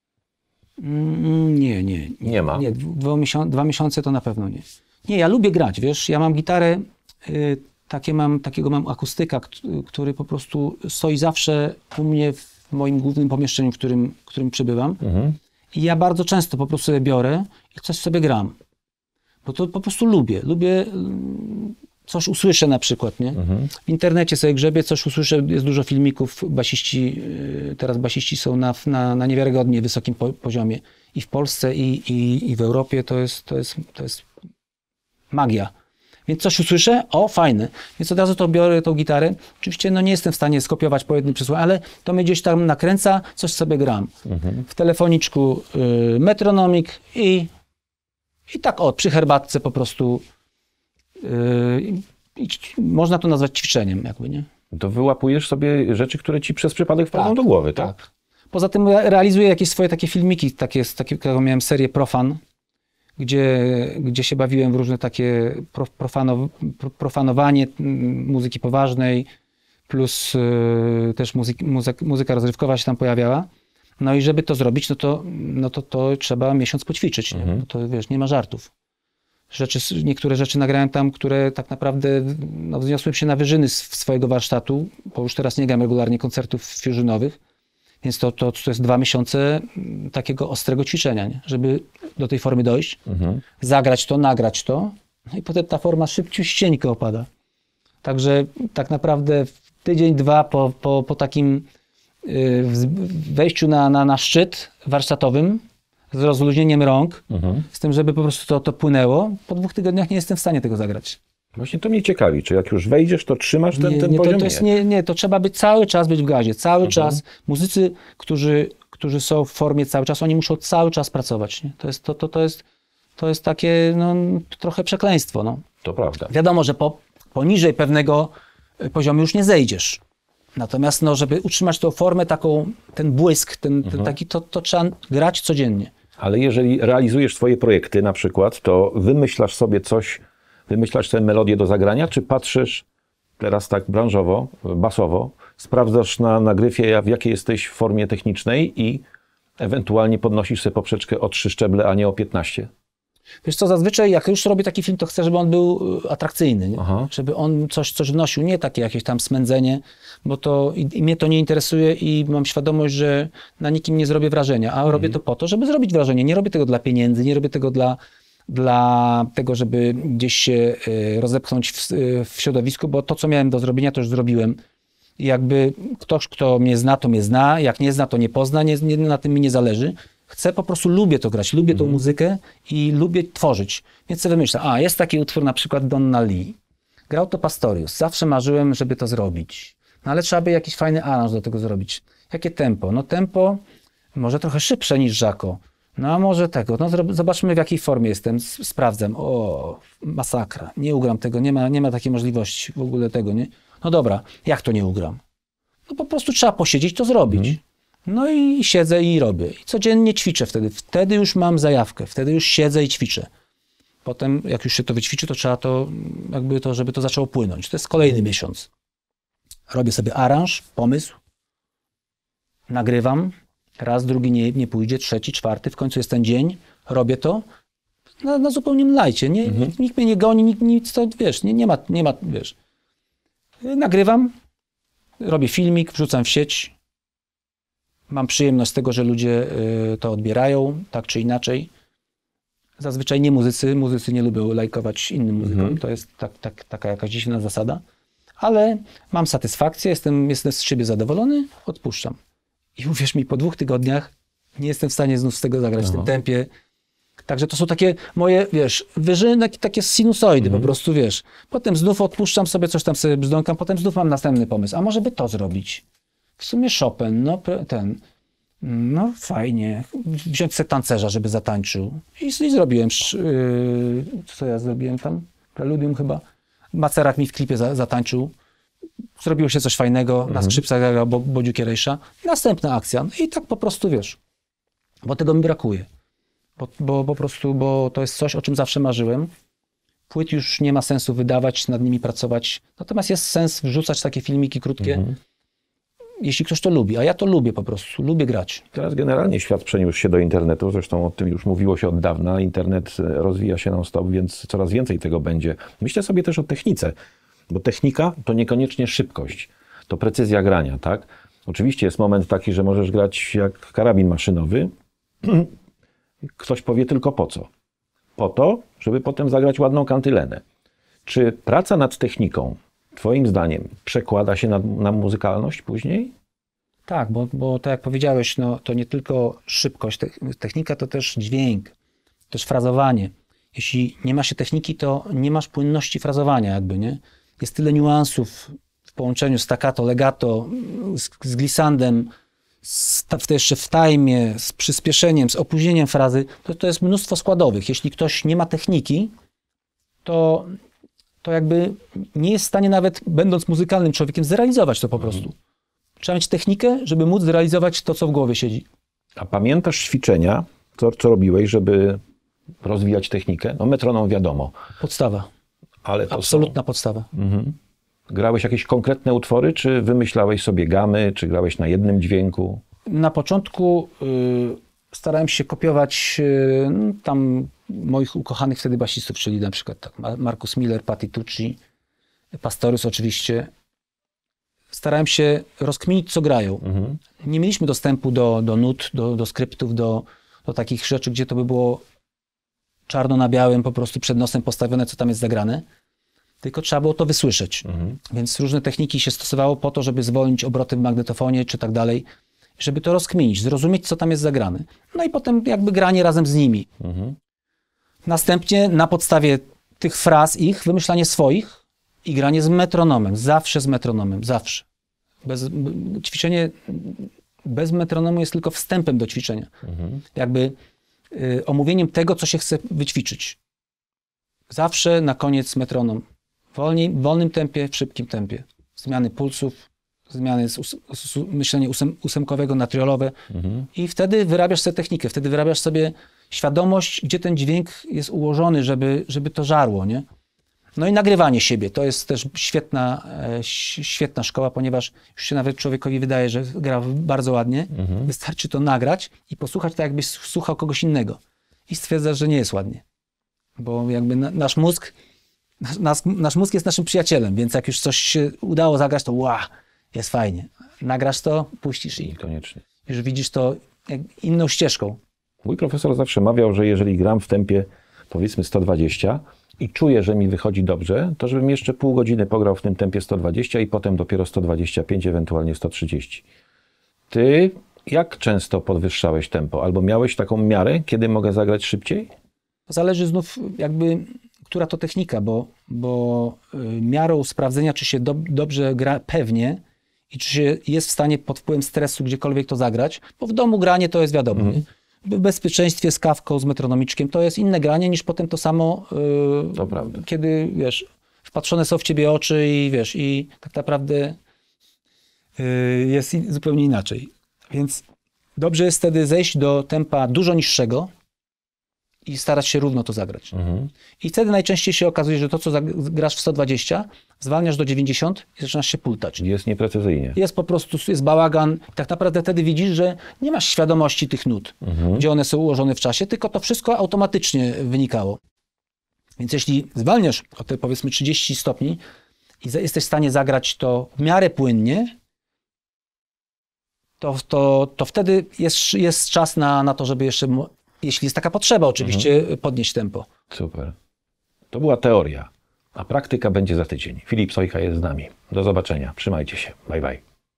Speaker 2: Mm, nie, nie, nie.
Speaker 1: Nie ma?
Speaker 2: Nie, dwa, miesiące, dwa miesiące to na pewno nie. Nie, ja lubię grać, wiesz, ja mam gitarę, y, takie mam, takiego mam akustyka, który po prostu stoi zawsze u mnie w moim głównym pomieszczeniu, w którym, w którym przybywam. Mhm. I ja bardzo często po prostu sobie biorę i coś sobie gram. Bo to po prostu lubię. Lubię, coś usłyszę na przykład, nie? Mhm. W internecie sobie grzebię, coś usłyszę, jest dużo filmików, basiści, teraz basiści są na, na, na niewiarygodnie wysokim po, poziomie. I w Polsce, i, i, i w Europie to jest, to, jest, to jest magia. Więc coś usłyszę, o fajne. Więc od razu to biorę tą gitarę. Oczywiście no nie jestem w stanie skopiować po jednym przysłaniu, ale to mnie gdzieś tam nakręca, coś sobie gram. Mhm. W telefoniczku y, metronomik i I tak o, przy herbatce po prostu yy, i, można to nazwać ćwiczeniem jakby, nie?
Speaker 1: To wyłapujesz sobie rzeczy, które ci przez przypadek wpadną tak, do głowy, tak? tak?
Speaker 2: Poza tym realizuję jakieś swoje takie filmiki, takie, takie miałem serię Profan, gdzie, gdzie się bawiłem w różne takie profano, profanowanie muzyki poważnej, plus yy, też muzyk, muzyk, muzyka rozrywkowa się tam pojawiała. No i żeby to zrobić, no to, no to, to trzeba miesiąc poćwiczyć, mhm. nie? To wiesz, nie ma żartów. Rzeczy, niektóre rzeczy nagrałem tam, które tak naprawdę no, wzniosłem się na wyżyny swojego warsztatu, bo już teraz nie gram regularnie koncertów fusionowych, więc to, to, to jest dwa miesiące takiego ostrego ćwiczenia, nie? Żeby do tej formy dojść, mhm. zagrać to, nagrać to, no i potem ta forma szybciuścieńko opada. Także tak naprawdę tydzień, dwa po, po, po takim w wejściu na, na, na szczyt warsztatowym z rozluźnieniem rąk, mhm. z tym, żeby po prostu to, to płynęło. Po dwóch tygodniach nie jestem w stanie tego zagrać.
Speaker 1: Właśnie to mnie ciekawi, czy jak już wejdziesz, to trzymasz ten,
Speaker 2: nie,
Speaker 1: ten
Speaker 2: nie,
Speaker 1: poziom?
Speaker 2: to, to jest, nie, nie, to trzeba być cały czas być w gazie, cały
Speaker 1: Mhm.
Speaker 2: czas. Muzycy, którzy, którzy są w formie cały czas, oni muszą cały czas pracować. Nie? To, jest, to, to, to, jest, to jest takie no, trochę przekleństwo. No.
Speaker 1: To prawda.
Speaker 2: Wiadomo, że po, poniżej pewnego poziomu już nie zejdziesz. Natomiast no, żeby utrzymać tą formę, taką, ten błysk, ten,
Speaker 1: Mhm.
Speaker 2: ten taki, to, to trzeba grać codziennie.
Speaker 1: Ale jeżeli realizujesz swoje projekty na przykład, to wymyślasz sobie coś, wymyślasz sobie melodię do zagrania, czy patrzysz teraz tak branżowo, basowo, sprawdzasz na nagrywie, w jakiej jesteś formie technicznej i ewentualnie podnosisz sobie poprzeczkę o trzy szczeble, a nie o piętnaście?
Speaker 2: Wiesz co, zazwyczaj jak już robię taki film, to chcę, żeby on był y, atrakcyjny, nie?
Speaker 1: Aha.
Speaker 2: Żeby on coś, coś wnosił, nie takie jakieś tam smędzenie, bo to i, i mnie to nie interesuje i mam świadomość, że na nikim nie zrobię wrażenia, a robię to po to, żeby zrobić wrażenie. Nie robię tego dla pieniędzy, nie robię tego dla, dla tego, żeby gdzieś się y, rozepchnąć w, y, w środowisku, bo to, co miałem do zrobienia, to już zrobiłem. I jakby ktoś, kto mnie zna, to mnie zna, jak nie zna, to nie pozna, nie, nie, na tym mi nie zależy. Chcę, po prostu lubię to grać, lubię tą muzykę i lubię tworzyć. Więc sobie wymyślę, a jest taki utwór na przykład Donna Lee. Grał to Pastorius. Zawsze marzyłem, żeby to zrobić. No ale trzeba by jakiś fajny aranż do tego zrobić. Jakie tempo? No tempo może trochę szybsze niż Jaco. No a może tego. No zobaczmy, w jakiej formie jestem. Sprawdzam. O, masakra. Nie ugram tego. Nie ma, nie ma takiej możliwości w ogóle tego, nie? No dobra, jak to nie ugram? No po prostu trzeba posiedzieć, to zrobić. Mhm. No i siedzę i robię. I codziennie ćwiczę wtedy. Wtedy już mam zajawkę. Wtedy już siedzę i ćwiczę. Potem, jak już się to wyćwiczy, to trzeba to, jakby to, żeby to zaczęło płynąć. To jest kolejny miesiąc. Robię sobie aranż, pomysł. Nagrywam. Raz, drugi nie, nie pójdzie, trzeci, czwarty. W końcu jest ten dzień. Robię to. Na, na zupełnym lajcie. Nie, mhm. nikt, nikt mnie nie goni, nikt nic, to wiesz, nie, nie ma, nie ma, wiesz. Nagrywam. Robię filmik, wrzucam w sieć. Mam przyjemność z tego, że ludzie y, to odbierają, tak czy inaczej. Zazwyczaj nie muzycy. Muzycy nie lubią lajkować innym muzykom. Mhm. To jest tak, tak, taka jakaś dziwna zasada. Ale mam satysfakcję, jestem, jestem z siebie zadowolony, odpuszczam. I uwierz mi, po dwóch tygodniach nie jestem w stanie znów z tego zagrać Aha. w tym tempie. Także to są takie moje, wiesz, wyżyny, takie sinusoidy mhm. po prostu, wiesz. Potem znów odpuszczam sobie, coś tam sobie brzdąkam, potem znów mam następny pomysł. A może by to zrobić? W sumie Chopin, no ten, no fajnie. Wziąć sobie tancerza, żeby zatańczył. I, i zrobiłem, yy, co ja zrobiłem tam? Preludium chyba. Macerat mi w klipie za, zatańczył. Zrobiło się coś fajnego, mhm. na skrzypcach zagrał Bo, Bodziu Kierejsza. Następna akcja. No i tak po prostu, wiesz, bo tego mi brakuje. Bo, bo po prostu, bo to jest coś, o czym zawsze marzyłem. Płyt już nie ma sensu wydawać, nad nimi pracować. Natomiast jest sens wrzucać takie filmiki krótkie, mhm. jeśli ktoś to lubi. A ja to lubię po prostu, lubię grać.
Speaker 1: Teraz generalnie świat przeniósł się do internetu, zresztą o tym już mówiło się od dawna. Internet rozwija się non-stop, więc coraz więcej tego będzie. Myślę sobie też o technice, bo technika to niekoniecznie szybkość, to precyzja grania, tak? Oczywiście jest moment taki, że możesz grać jak karabin maszynowy. Ktoś powie tylko po co? Po to, żeby potem zagrać ładną kantylenę. Czy praca nad techniką, twoim zdaniem, przekłada się na, na muzykalność później?
Speaker 2: Tak, bo, bo tak jak powiedziałeś, no, to nie tylko szybkość. Technika to też dźwięk, też frazowanie. Jeśli nie ma się techniki, to nie masz płynności frazowania jakby, nie? Jest tyle niuansów w połączeniu staccato, legato, z, z glissandem, z, w, jeszcze w tajmie, z przyspieszeniem, z opóźnieniem frazy. To, to jest mnóstwo składowych. Jeśli ktoś nie ma techniki, to, to jakby nie jest w stanie nawet, będąc muzykalnym człowiekiem, zrealizować to po prostu. Mhm. Trzeba mieć technikę, żeby móc zrealizować to, co w głowie siedzi.
Speaker 1: A pamiętasz ćwiczenia, co, co robiłeś, żeby rozwijać technikę? No metronom wiadomo.
Speaker 2: Podstawa.
Speaker 1: Ale to
Speaker 2: Absolutna
Speaker 1: są...
Speaker 2: podstawa.
Speaker 1: Mhm. Grałeś jakieś konkretne utwory, czy wymyślałeś sobie gamy, czy grałeś na jednym dźwięku?
Speaker 2: Na początku y, starałem się kopiować y, no, tam moich ukochanych wtedy basistów, czyli na przykład tak, Marcus Miller, Patty Tucci, Pastorius oczywiście. Starałem się rozkminić, co grają. Mhm. Nie mieliśmy dostępu do, do nut, do, do skryptów, do, do takich rzeczy, gdzie to by było czarno na białym, po prostu przed nosem postawione, co tam jest zagrane. Tylko trzeba było to wysłyszeć. Mhm. Więc różne techniki się stosowało po to, żeby zwolnić obroty w magnetofonie, czy tak dalej, żeby to rozkminić, zrozumieć, co tam jest zagrane. No i potem jakby granie razem z nimi. Mhm. Następnie na podstawie tych fraz ich, wymyślanie swoich i granie z metronomem. Zawsze z metronomem, zawsze. Bez, ćwiczenie bez metronomu jest tylko wstępem do ćwiczenia. Mhm. Jakby y, omówieniem tego, co się chce wyćwiczyć. Zawsze na koniec metronom. Wolniej, w wolnym tempie, w szybkim tempie. Zmiany pulsów, zmiany z, us, z myślenia ósem, ósemkowego na triolowe. Mhm. I wtedy wyrabiasz sobie technikę, wtedy wyrabiasz sobie świadomość, gdzie ten dźwięk jest ułożony, żeby, żeby to żarło, nie? No i nagrywanie siebie, to jest też świetna, e, świetna szkoła, ponieważ już się nawet człowiekowi wydaje, że gra bardzo ładnie. Mhm. Wystarczy to nagrać i posłuchać tak, jakbyś słuchał kogoś innego. I stwierdzasz, że nie jest ładnie. Bo jakby na, nasz mózg, nasz, nasz mózg jest naszym przyjacielem, więc jak już coś się udało zagrać, to ła, jest fajnie. Nagrasz to, puścisz i
Speaker 1: koniecznie.
Speaker 2: Już widzisz to jak inną ścieżką.
Speaker 1: Mój profesor zawsze mawiał, że jeżeli gram w tempie powiedzmy sto dwadzieścia i czuję, że mi wychodzi dobrze, to żebym jeszcze pół godziny pograł w tym tempie sto dwadzieścia i potem dopiero sto dwadzieścia pięć, ewentualnie sto trzydzieści. Ty jak często podwyższałeś tempo? Albo miałeś taką miarę, kiedy mogę zagrać szybciej?
Speaker 2: Zależy znów jakby, która to technika, bo, bo miarą sprawdzenia, czy się do, dobrze gra pewnie i czy się jest w stanie pod wpływem stresu gdziekolwiek to zagrać, bo w domu granie to jest wiadomo, mm. w bezpieczeństwie z kawką, z metronomiczkiem, to jest inne granie niż potem to samo, yy,
Speaker 1: to prawda. Kiedy,
Speaker 2: wiesz, wpatrzone są w ciebie oczy i wiesz, i tak naprawdę yy, jest zupełnie inaczej. Więc dobrze jest wtedy zejść do tempa dużo niższego i starać się równo to zagrać. Mhm. I wtedy najczęściej się okazuje, że to, co grasz w sto dwadzieścia, zwalniasz do dziewięćdziesiąt i zaczynasz się pultać.
Speaker 1: Jest nieprecyzyjnie.
Speaker 2: Jest po prostu, jest bałagan. Tak naprawdę wtedy widzisz, że nie masz świadomości tych nut, mhm. gdzie one są ułożone w czasie, tylko to wszystko automatycznie wynikało. Więc jeśli zwalniasz o te powiedzmy trzydzieści stopni i jesteś w stanie zagrać to w miarę płynnie, to, to, to wtedy jest, jest czas na, na to, żeby jeszcze, jeśli jest taka potrzeba oczywiście, mhm. podnieść tempo.
Speaker 1: Super. To była teoria, a praktyka będzie za tydzień. Filip Sojka jest z nami. Do zobaczenia. Trzymajcie się. Bye, bye.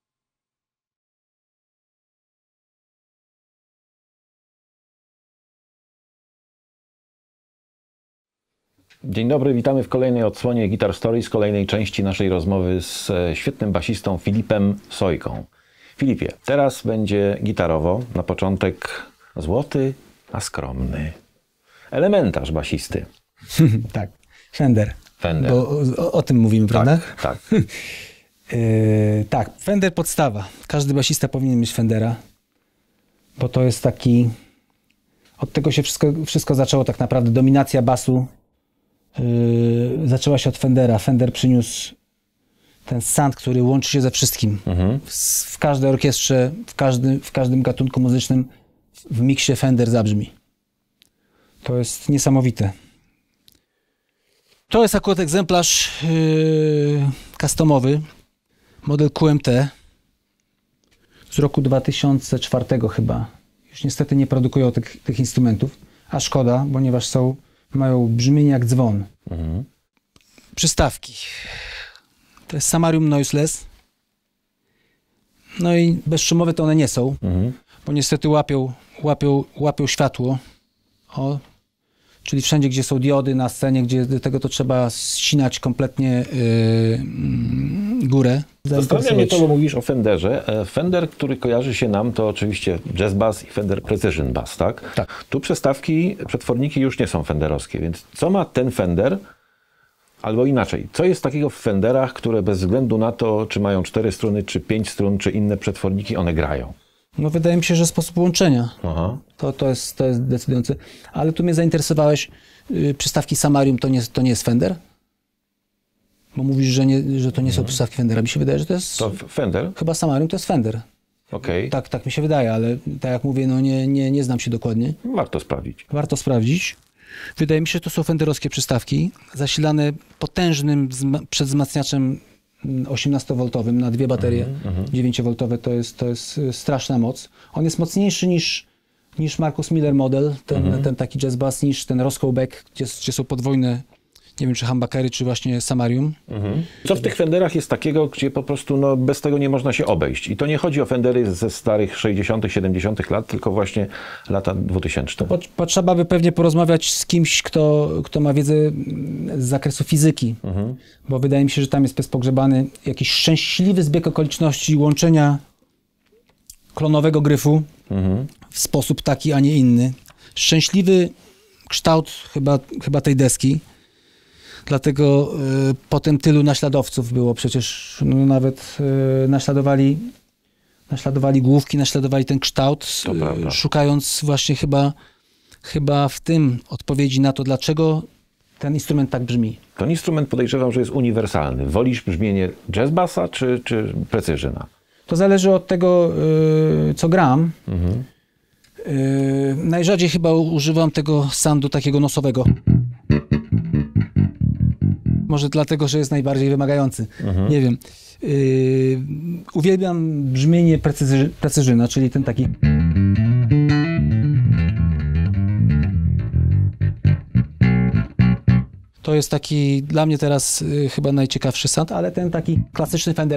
Speaker 1: Dzień dobry, witamy w kolejnej odsłonie Guitar Stories, kolejnej części naszej rozmowy z świetnym basistą Filipem Sojką. Filipie, teraz będzie gitarowo, na początek złoty, a skromny. Elementarz basisty.
Speaker 2: Tak, Fender.
Speaker 1: Fender.
Speaker 2: Bo o, o tym mówimy, prawda?
Speaker 1: Tak, tak.
Speaker 2: yy, tak, Fender podstawa. Każdy basista powinien mieć Fendera, bo to jest taki... Od tego się wszystko, wszystko zaczęło tak naprawdę. Dominacja basu yy, zaczęła się od Fendera. Fender przyniósł ten sound, który łączy się ze wszystkim. Mhm. W, w każdej orkiestrze, w, każdy, w każdym gatunku muzycznym w miksie Fender zabrzmi. To jest niesamowite. To jest akurat egzemplarz yy, customowy, model Q M T z roku dwa tysiące czwartego chyba. Już niestety nie produkują tych, tych instrumentów, a szkoda, ponieważ są, mają brzmienie jak dzwon. Mhm. Przystawki. To jest Samarium Noiseless. No i bezszumowe to one nie są, mhm. bo niestety łapią, łapią, łapią światło. O, czyli wszędzie, gdzie są diody na scenie, gdzie do tego to trzeba ścinać kompletnie yy, górę.
Speaker 1: Zastanawia mnie to, bo mówisz o Fenderze. Fender, który kojarzy się nam, to oczywiście Jazz Bass i Fender Precision Bass, tak?
Speaker 2: Tak.
Speaker 1: Tu przestawki, przetworniki już nie są fenderowskie, więc co ma ten Fender? Albo inaczej, co jest takiego w Fenderach, które bez względu na to, czy mają cztery struny, czy pięć strun, czy inne przetworniki, one grają?
Speaker 2: No wydaje mi się, że sposób łączenia.
Speaker 1: Aha.
Speaker 2: To, to, jest, to jest decydujące. Ale tu mnie zainteresowałeś, yy, przystawki Samarium to nie, to nie jest Fender? Bo mówisz, że, nie, że to nie są mhm. przystawki Fendera. Mi się wydaje, że to jest...
Speaker 1: To Fender?
Speaker 2: Chyba Samarium to jest Fender.
Speaker 1: Okej.
Speaker 2: Tak, tak mi się wydaje, ale tak jak mówię, no nie, nie, nie znam się dokładnie.
Speaker 1: Warto sprawdzić.
Speaker 2: Warto sprawdzić. Wydaje mi się, że to są fenderowskie przystawki, zasilane potężnym przedwzmacniaczem osiemnastowoltowym na dwie baterie mm-hmm. dziewięciowoltowe. To jest, to jest straszna moc. On jest mocniejszy niż, niż Marcus Miller model, ten, mm-hmm. ten taki jazz bass, niż ten Roscoe Beck, gdzie, gdzie są podwójne nie wiem czy humbuckery, czy właśnie Samarium.
Speaker 1: Mhm. Co w tych Fenderach jest takiego, gdzie po prostu no, bez tego nie można się obejść? I to nie chodzi o Fendery ze starych sześćdziesiątych, siedemdziesiątych lat, tylko właśnie lata dwutysięczne.
Speaker 2: Po, potrzeba by pewnie porozmawiać z kimś, kto, kto ma wiedzę z zakresu fizyki, mhm. bo wydaje mi się, że tam jest pogrzebany jakiś szczęśliwy zbieg okoliczności łączenia klonowego gryfu mhm. w sposób taki, a nie inny. Szczęśliwy kształt chyba, chyba tej deski. Dlatego y, potem tylu naśladowców było. Przecież no, nawet y, naśladowali, naśladowali główki, naśladowali ten kształt, y, szukając właśnie chyba, chyba w tym odpowiedzi na to, dlaczego ten instrument tak brzmi.
Speaker 1: Ten instrument podejrzewam, że jest uniwersalny. Wolisz brzmienie jazz bassa czy, czy precyzyna?
Speaker 2: To zależy od tego, y, co gram. Mhm. Y, najrzadziej chyba używam tego soundu takiego nosowego. Może dlatego, że jest najbardziej wymagający. Mhm. Nie wiem. Yy, uwielbiam brzmienie precyzy, precyzyna, czyli ten taki... To jest taki dla mnie teraz y, chyba najciekawszy sound, ale ten taki klasyczny Fender.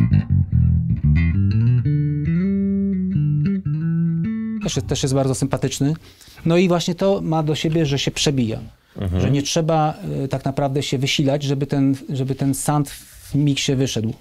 Speaker 2: Też jest, też jest bardzo sympatyczny. No i właśnie to ma do siebie, że się przebija. Mhm. Że nie trzeba y, tak naprawdę się wysilać, żeby ten, żeby ten sound w miksie wyszedł.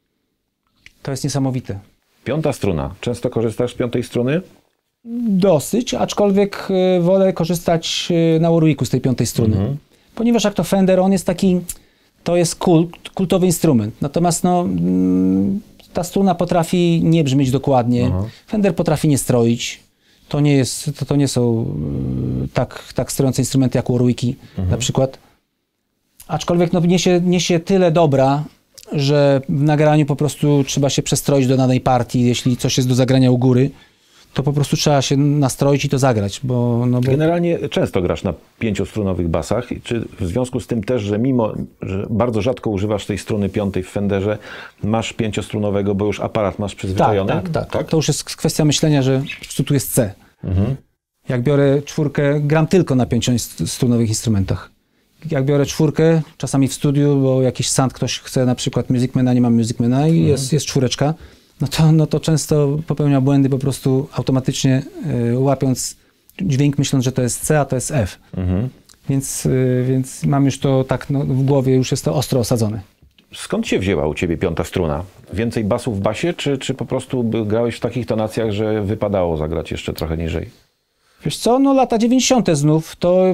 Speaker 2: To jest niesamowite.
Speaker 1: Piąta struna. Często korzystasz z piątej struny?
Speaker 2: Dosyć, aczkolwiek y, wolę korzystać y, na Warwicku z tej piątej struny. Mhm. Ponieważ jak to Fender, on jest taki, to jest kult, kultowy instrument. Natomiast no, mm, ta struna potrafi nie brzmieć dokładnie. Mhm. Fender potrafi nie stroić. To nie, jest, to, to nie są y, tak, tak strojące instrumenty jak Warwicki mhm. na przykład. Aczkolwiek no, niesie, niesie tyle dobra, że w nagraniu po prostu trzeba się przestroić do danej partii. Jeśli coś jest do zagrania u góry, to po prostu trzeba się nastroić i to zagrać. Bo, no bo...
Speaker 1: Generalnie często grasz na pięciostrunowych basach. Czy w związku z tym też, że mimo, że bardzo rzadko używasz tej struny piątej w Fenderze, masz pięciostrunowego, bo już aparat masz przyzwyczajony?
Speaker 2: Tak, tak, tak, tak. To już jest kwestia myślenia, że po prostu tu jest C. Mhm. Jak biorę czwórkę, gram tylko na pięciostrunowych instrumentach. Jak biorę czwórkę, czasami w studiu, bo jakiś sound ktoś chce, na przykład Musicmana, nie mam Musicmana i mhm. jest, jest czwóreczka, no to, no to często popełnia błędy po prostu automatycznie y, łapiąc dźwięk, myśląc, że to jest C, a to jest F. Mhm. Więc, y, więc mam już to tak no, w głowie, już jest to ostro osadzone.
Speaker 1: Skąd się wzięła u ciebie piąta struna? Więcej basów w basie, czy, czy po prostu grałeś w takich tonacjach, że wypadało zagrać jeszcze trochę niżej?
Speaker 2: Wiesz co, no lata dziewięćdziesiąte znów, to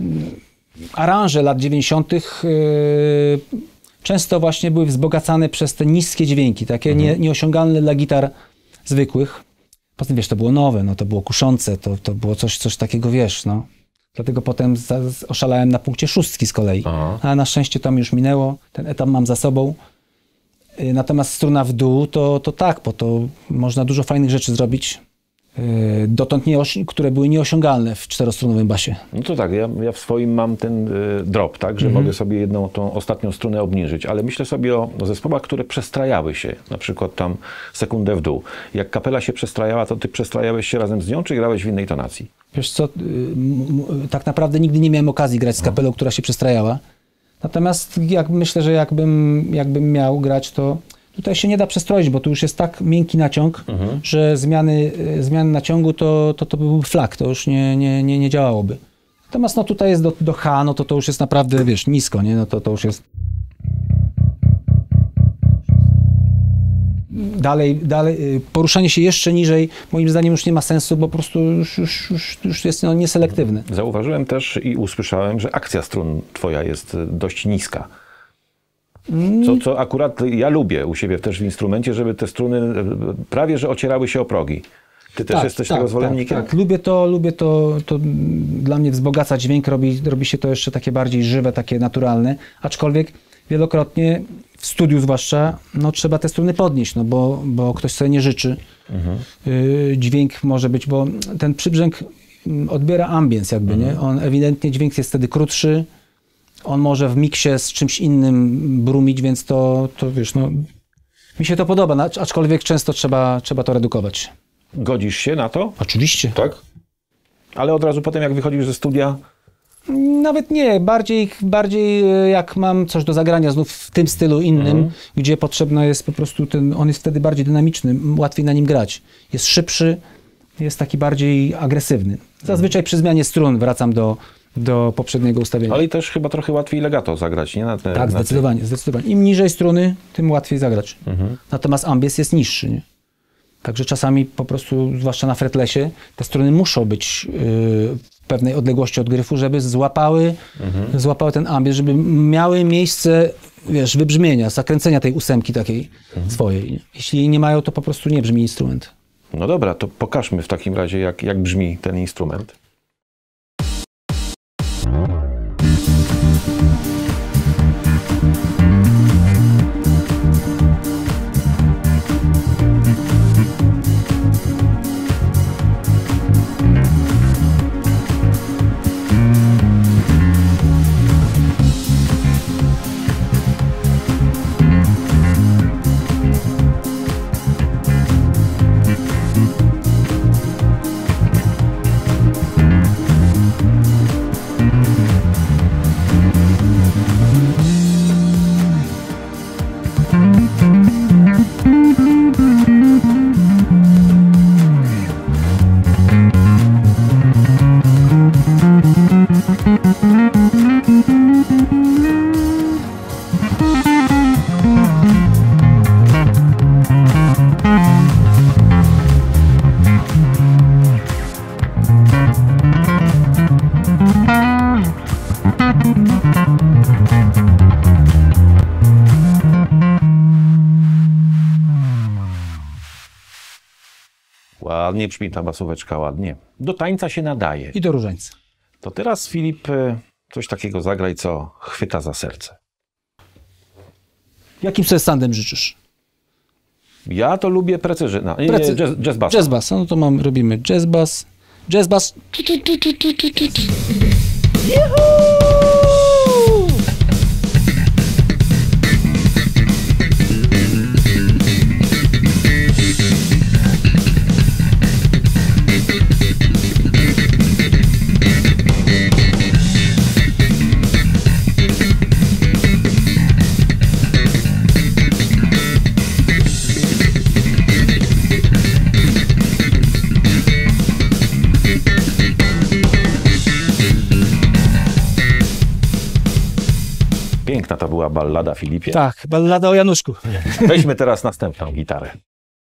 Speaker 2: aranże lat dziewięćdziesiątych yy, często właśnie były wzbogacane przez te niskie dźwięki, takie mhm. nie, nieosiągalne dla gitar zwykłych. Poza tym, wiesz, to było nowe, no to było kuszące, to, to było coś, coś takiego, wiesz, no. Dlatego potem za, oszalałem na punkcie szóstki z kolei. Aha. Ale na szczęście to mi już minęło, ten etap mam za sobą. Yy, natomiast struna w dół, to, to tak, bo to można dużo fajnych rzeczy zrobić. Dotąd nie, które były nieosiągalne w czterostrunowym basie.
Speaker 1: No to tak, ja, ja w swoim mam ten y, drop, tak, że mm-hmm. mogę sobie jedną, tą ostatnią strunę obniżyć, ale myślę sobie o, o zespołach, które przestrajały się, na przykład tam sekundę w dół. Jak kapela się przestrajała, to ty przestrajałeś się razem z nią, czy grałeś w innej tonacji?
Speaker 2: Wiesz co, y, y, tak naprawdę nigdy nie miałem okazji grać z kapelą, która się przestrajała. Natomiast jak, myślę, że jakbym, jakbym miał grać, to tutaj się nie da przestroić, bo tu już jest tak miękki naciąg, mhm. że zmiany, zmiany naciągu to, to, to byłby flak, to już nie, nie, nie, nie działałoby. Natomiast no tutaj jest do, do H, no to to już jest naprawdę, wiesz, nisko, nie? No to, to już jest... Dalej, dalej, poruszanie się jeszcze niżej, moim zdaniem już nie ma sensu, bo po prostu już, już, już, już jest no, nieselektywne.
Speaker 1: Zauważyłem też i usłyszałem, że akcja strun twoja jest dość niska. Co, co akurat ja lubię u siebie też w instrumencie, żeby te struny prawie że ocierały się o progi. Ty też
Speaker 2: tak,
Speaker 1: jesteś
Speaker 2: tak,
Speaker 1: tego zwolennikiem?
Speaker 2: Tak, tak. Lubię to, lubię to, to dla mnie wzbogaca dźwięk, robi, robi się to jeszcze takie bardziej żywe, takie naturalne, aczkolwiek wielokrotnie w studiu zwłaszcza, no trzeba te struny podnieść, no bo, bo ktoś sobie nie życzy. Mhm. Y, dźwięk może być, bo ten przybrzęk odbiera ambience jakby, mhm. nie? On ewidentnie, dźwięk jest wtedy krótszy, on może w miksie z czymś innym brumić, więc to, to wiesz, no mi się to podoba, aczkolwiek często trzeba, trzeba to redukować.
Speaker 1: Godzisz się na to?
Speaker 2: Oczywiście.
Speaker 1: Tak? Ale od razu potem, jak wychodzisz ze studia,
Speaker 2: Nawet nie, bardziej, bardziej jak mam coś do zagrania znów w tym stylu innym, mhm. gdzie potrzebna jest po prostu ten, on jest wtedy bardziej dynamiczny, łatwiej na nim grać. Jest szybszy, jest taki bardziej agresywny. Zazwyczaj przy zmianie strun wracam do, do poprzedniego ustawienia.
Speaker 1: Ale i też chyba trochę łatwiej legato zagrać, nie? Na te,
Speaker 2: tak,
Speaker 1: na
Speaker 2: zdecydowanie, te... zdecydowanie. Im niżej struny, tym łatwiej zagrać. Mhm. Natomiast ambies jest niższy, nie? Także czasami po prostu, zwłaszcza na fretlessie, te struny muszą być yy, w pewnej odległości od gryfu, żeby złapały, mhm. złapały ten ambience, żeby miały miejsce, wiesz, wybrzmienia, zakręcenia tej ósemki takiej mhm. swojej. Nie? Jeśli nie mają, to po prostu nie brzmi instrument.
Speaker 1: No dobra, to pokażmy w takim razie, jak, jak brzmi ten instrument. Ładnie brzmi ta basóweczka, ładnie. Do tańca się nadaje.
Speaker 2: I do różańca.
Speaker 1: To teraz, Filip, coś takiego zagraj, co chwyta za serce.
Speaker 2: Jakim sobie standem życzysz?
Speaker 1: Ja to lubię precyzyjna. Nie,
Speaker 2: Precy...
Speaker 1: jazz, jazz bass.
Speaker 2: Jazz bass, no to mam, robimy jazz bass. Jazz bass.
Speaker 1: Piękna to była ballada, Filipie.
Speaker 2: Tak, ballada o Januszku.
Speaker 1: Weźmy teraz następną gitarę.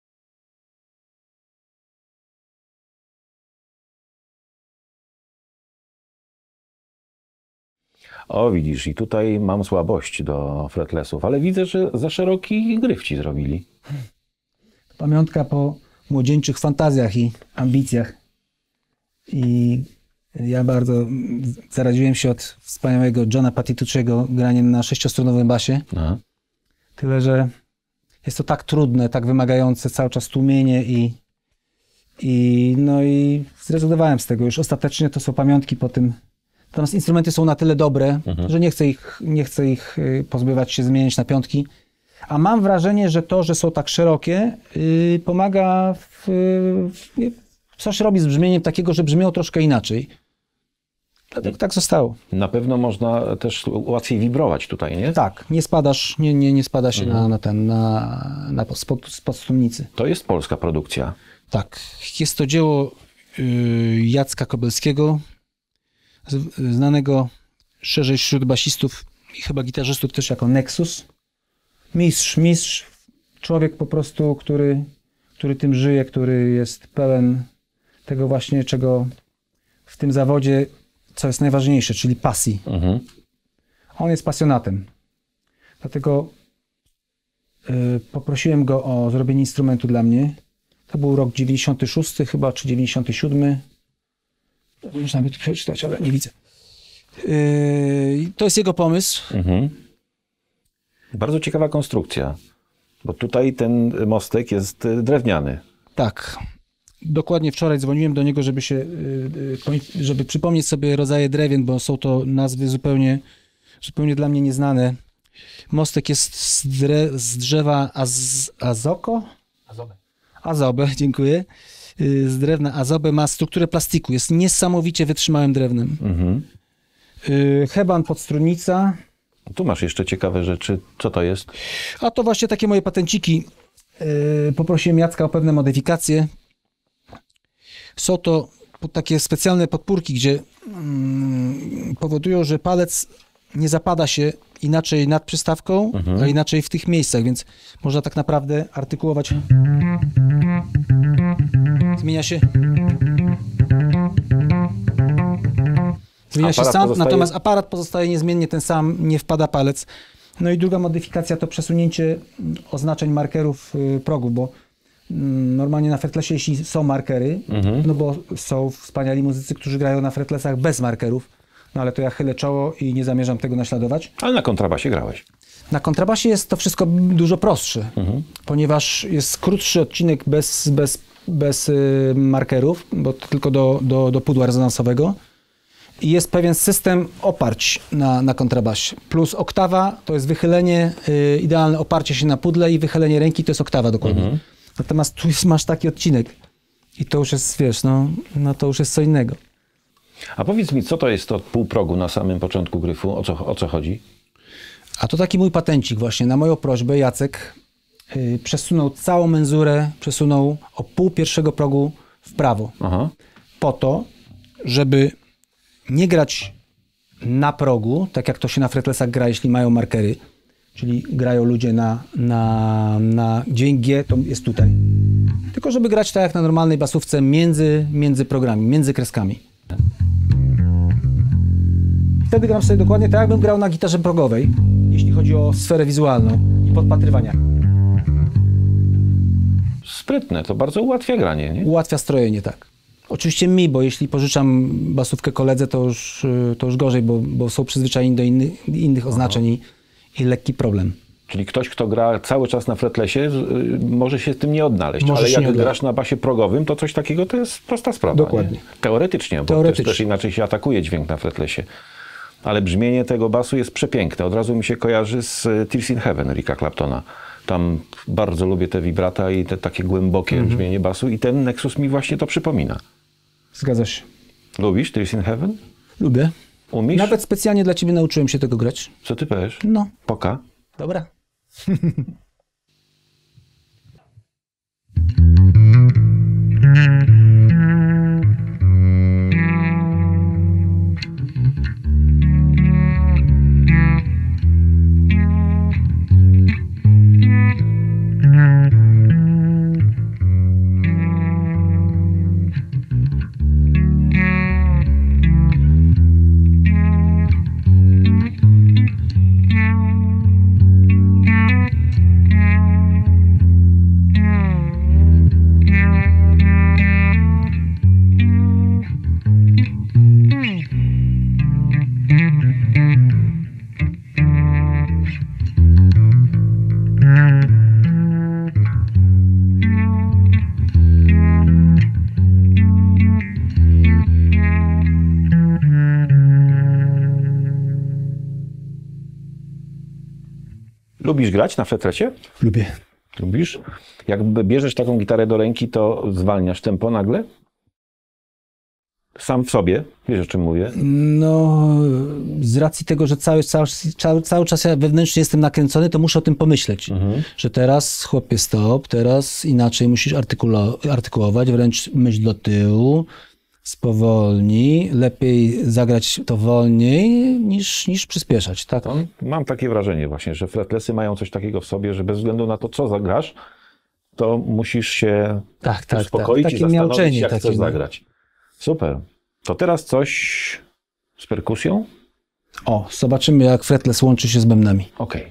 Speaker 1: O, widzisz, i tutaj mam słabość do fretlessów, ale widzę, że za szeroki gryf ci zrobili.
Speaker 2: Pamiątka po młodzieńczych fantazjach i ambicjach. I ja bardzo zaraziłem się od wspaniałego Johna Patitucciego graniem na sześciostronowym basie. Aha. Tyle, że jest to tak trudne, tak wymagające cały czas tłumienie i, i no i zrezygnowałem z tego. Już ostatecznie to są pamiątki po tym. Natomiast instrumenty są na tyle dobre, mhm. że nie chcę ich, nie chcę ich pozbywać się, zmieniać na piątki. A mam wrażenie, że to, że są tak szerokie, yy, pomaga w, w, coś robi z brzmieniem takiego, że brzmią troszkę inaczej. Dlatego tak zostało.
Speaker 1: Na pewno można też łatwiej wibrować tutaj, nie?
Speaker 2: Tak, nie spadasz, nie, nie, nie spada się mhm. na, na ten, na, na spod, spod strumnicy.
Speaker 1: To jest polska produkcja.
Speaker 2: Tak, jest to dzieło yy, Jacka Kobelskiego, z, znanego szerzej wśród basistów i chyba gitarzystów też jako Nexus. Mistrz, mistrz, człowiek po prostu, który, który tym żyje, który jest pełen tego właśnie, czego w tym zawodzie, co jest najważniejsze, czyli pasji. Mhm. On jest pasjonatem. Dlatego y, poprosiłem go o zrobienie instrumentu dla mnie. To był rok dziewięćdziesiąty szósty chyba, czy dziewięćdziesiąty siódmy. Można by tu przeczytać, ale nie widzę. Y, to jest jego pomysł. Mhm.
Speaker 1: Bardzo ciekawa konstrukcja, bo tutaj ten mostek jest drewniany.
Speaker 2: Tak. Dokładnie wczoraj dzwoniłem do niego, żeby się, żeby przypomnieć sobie rodzaje drewien, bo są to nazwy zupełnie, zupełnie dla mnie nieznane. Mostek jest z, dre, z drzewa az, azoko? Azobę. Azobę, dziękuję. Z drewna azobę, ma strukturę plastiku, jest niesamowicie wytrzymałym drewnem. Mhm. Yy, heban podstrunnica.
Speaker 1: Tu masz jeszcze ciekawe rzeczy. Co to jest?
Speaker 2: A to właśnie takie moje patenciki. Yy, poprosiłem Jacka o pewne modyfikacje. Są to po- takie specjalne podpórki, gdzie mm, powodują, że palec nie zapada się inaczej nad przystawką, a inaczej w tych miejscach, więc można tak naprawdę artykułować. Zmienia się. Zmienia się
Speaker 1: Aparat
Speaker 2: sam,
Speaker 1: pozostaje-
Speaker 2: natomiast aparat pozostaje niezmiennie ten sam, nie wpada palec. No i druga modyfikacja to przesunięcie oznaczeń markerów y, progu, bo mm, normalnie na fretlessie, jeśli są markery, no bo są wspaniali muzycy, którzy grają na fretlesach bez markerów, no ale to ja chylę czoło i nie zamierzam tego naśladować.
Speaker 1: Ale na kontrabasie grałeś.
Speaker 2: Na kontrabasie jest to wszystko dużo prostsze, ponieważ jest krótszy odcinek bez, bez, bez y, markerów, bo to tylko do, do, do pudła rezonansowego. I jest pewien system oparć na, na kontrabasie. Plus oktawa to jest wychylenie, y, idealne oparcie się na pudle i wychylenie ręki to jest oktawa dokładnie. Natomiast tu jest, masz taki odcinek i to już jest, wiesz, no, no to już jest co innego.
Speaker 1: A powiedz mi, co to jest to półprogu na samym początku gryfu? O co, o co chodzi?
Speaker 2: A to taki mój patencik właśnie. Na moją prośbę Jacek y, przesunął całą menzurę, przesunął o pół pierwszego progu w prawo.
Speaker 1: Aha.
Speaker 2: Po to, żeby nie grać na progu, tak jak to się na fretlesach gra, jeśli mają markery, czyli grają ludzie na, na, na dźwięk G, to jest tutaj. Tylko żeby grać tak jak na normalnej basówce między, między programi, między kreskami. Wtedy gram sobie dokładnie tak, jakbym grał na gitarze progowej, jeśli chodzi o sferę wizualną i podpatrywania.
Speaker 1: Sprytne, to bardzo ułatwia granie, nie?
Speaker 2: Ułatwia strojenie, tak. Oczywiście mi, bo jeśli pożyczam basówkę koledze, to już, to już gorzej, bo, bo są przyzwyczajeni do inny, innych oznaczeń i, i lekki problem.
Speaker 1: Czyli ktoś, kto gra cały czas na fretlesie, z- y, może się z tym nie odnaleźć.
Speaker 2: Może
Speaker 1: Ale
Speaker 2: się
Speaker 1: jak
Speaker 2: nie odnaleźć.
Speaker 1: grasz na basie progowym, to coś takiego to jest prosta sprawa.
Speaker 2: Dokładnie.
Speaker 1: Nie? Teoretycznie, bo
Speaker 2: Teoretycznie.
Speaker 1: Też, też inaczej się atakuje dźwięk na fretlesie. Ale brzmienie tego basu jest przepiękne. Od razu mi się kojarzy z y, Tears in Heaven Ricka Claptona. Tam bardzo lubię te vibrata i te takie głębokie
Speaker 2: Mhm.
Speaker 1: brzmienie basu i ten Nexus mi właśnie to przypomina.
Speaker 2: Zgadza się.
Speaker 1: Lubisz Tears in Heaven?
Speaker 2: Lubię.
Speaker 1: Umiesz?
Speaker 2: Nawet specjalnie dla ciebie nauczyłem się tego grać.
Speaker 1: Co ty powiesz?
Speaker 2: No,
Speaker 1: Poka?
Speaker 2: dobra.
Speaker 1: Lubisz grać na fretlesie?
Speaker 2: Lubię.
Speaker 1: Lubisz? Jak bierzesz taką gitarę do ręki, to zwalniasz tempo nagle? Sam w sobie, wiesz o czym mówię?
Speaker 2: No, z racji tego, że cały, cały, cały, cały czas ja wewnętrznie jestem nakręcony, to muszę o tym pomyśleć. Że teraz, chłopie, stop, teraz inaczej musisz artykulo- artykułować, wręcz myśl do tyłu, spowolnij, lepiej zagrać to wolniej niż, niż przyspieszać, tak?
Speaker 1: To mam takie wrażenie właśnie, że fretlesy mają coś takiego w sobie, że bez względu na to, co zagrasz, to musisz się
Speaker 2: Tak, tak,
Speaker 1: uspokoić
Speaker 2: tak.
Speaker 1: i
Speaker 2: Takie
Speaker 1: zastanowić,
Speaker 2: miauczenie
Speaker 1: jak
Speaker 2: takie,
Speaker 1: chcesz
Speaker 2: no.
Speaker 1: zagrać. Super. To teraz coś z perkusją?
Speaker 2: O, zobaczymy, jak fretless łączy się z bębnami.
Speaker 1: Okej.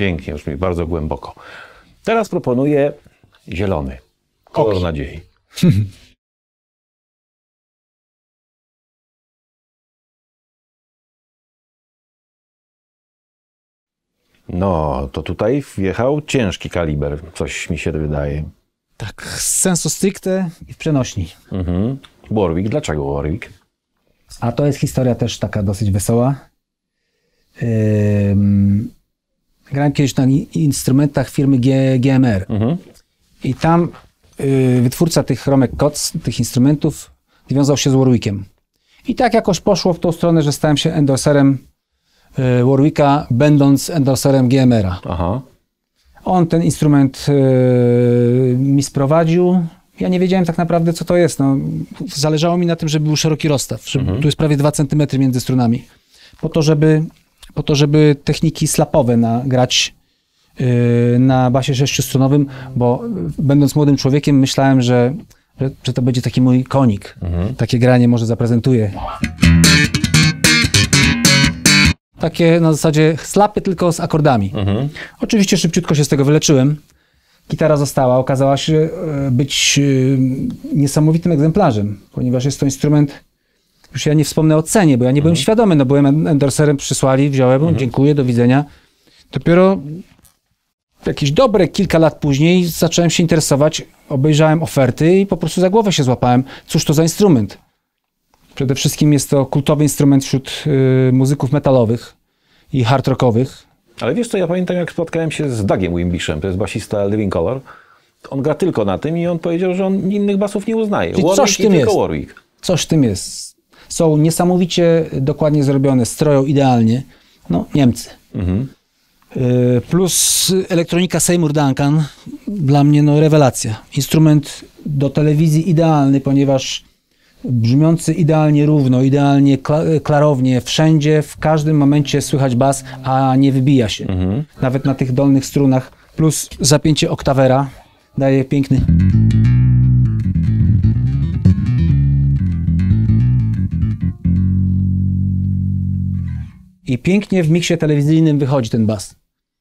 Speaker 1: Pięknie, brzmi bardzo głęboko. Teraz proponuję zielony. Kolor
Speaker 2: Oki.
Speaker 1: nadziei. No, to tutaj wjechał ciężki kaliber, coś mi się wydaje.
Speaker 2: Tak, sensu stricte i w przenośni.
Speaker 1: Mhm. Warwick, dlaczego Warwick?
Speaker 2: A to jest historia też taka dosyć wesoła. Ym, grałem kiedyś na i- instrumentach firmy G, GMR.
Speaker 1: Mhm.
Speaker 2: I tam y, wytwórca tych Romek Koc, tych instrumentów, wiązał się z Warwickiem. I tak jakoś poszło w tą stronę, że stałem się endorserem y, Warwicka, będąc endorserem G M R-a.
Speaker 1: Aha.
Speaker 2: On ten instrument y, mi sprowadził. Ja nie wiedziałem tak naprawdę, co to jest. No, zależało mi na tym, żeby był szeroki rozstaw. Żeby, Tu jest prawie dwa centymetry między strunami. Po to, żeby, po to, żeby techniki slapowe nagrać yy, na basie sześciostronowym, bo y, będąc młodym człowiekiem myślałem, że, że, że to będzie taki mój konik. Takie granie może zaprezentuję. Takie na zasadzie slapy tylko z akordami. Oczywiście szybciutko się z tego wyleczyłem. Gitara została, okazała się e, być e, niesamowitym egzemplarzem, ponieważ jest to instrument, już ja nie wspomnę o cenie, bo ja nie byłem świadomy, no byłem endorserem, przysłali, wziąłem, dziękuję, do widzenia. Dopiero jakieś dobre kilka lat później zacząłem się interesować, obejrzałem oferty i po prostu za głowę się złapałem. Cóż to za instrument? Przede wszystkim jest to kultowy instrument wśród y, muzyków metalowych i hard rockowych.
Speaker 1: Ale wiesz co, ja pamiętam, jak spotkałem się z Dougiem Wimbishem, to jest basista Living Colour. On gra tylko na tym i on powiedział, że on innych basów nie uznaje.
Speaker 2: Czyli
Speaker 1: Warwick
Speaker 2: coś w
Speaker 1: i
Speaker 2: tym
Speaker 1: tylko
Speaker 2: jest.
Speaker 1: Warwick.
Speaker 2: Coś w tym jest. Są niesamowicie dokładnie zrobione, stroją idealnie. No, Niemcy.
Speaker 1: Mhm.
Speaker 2: Y, Plus elektronika Seymour Duncan, dla mnie no rewelacja. Instrument do telewizji idealny, ponieważ brzmiący idealnie równo, idealnie kla- klarownie, wszędzie, w każdym momencie słychać bas, a nie wybija się. Nawet na tych dolnych strunach. Plus zapięcie oktawera daje piękny... I pięknie w miksie telewizyjnym wychodzi ten bas.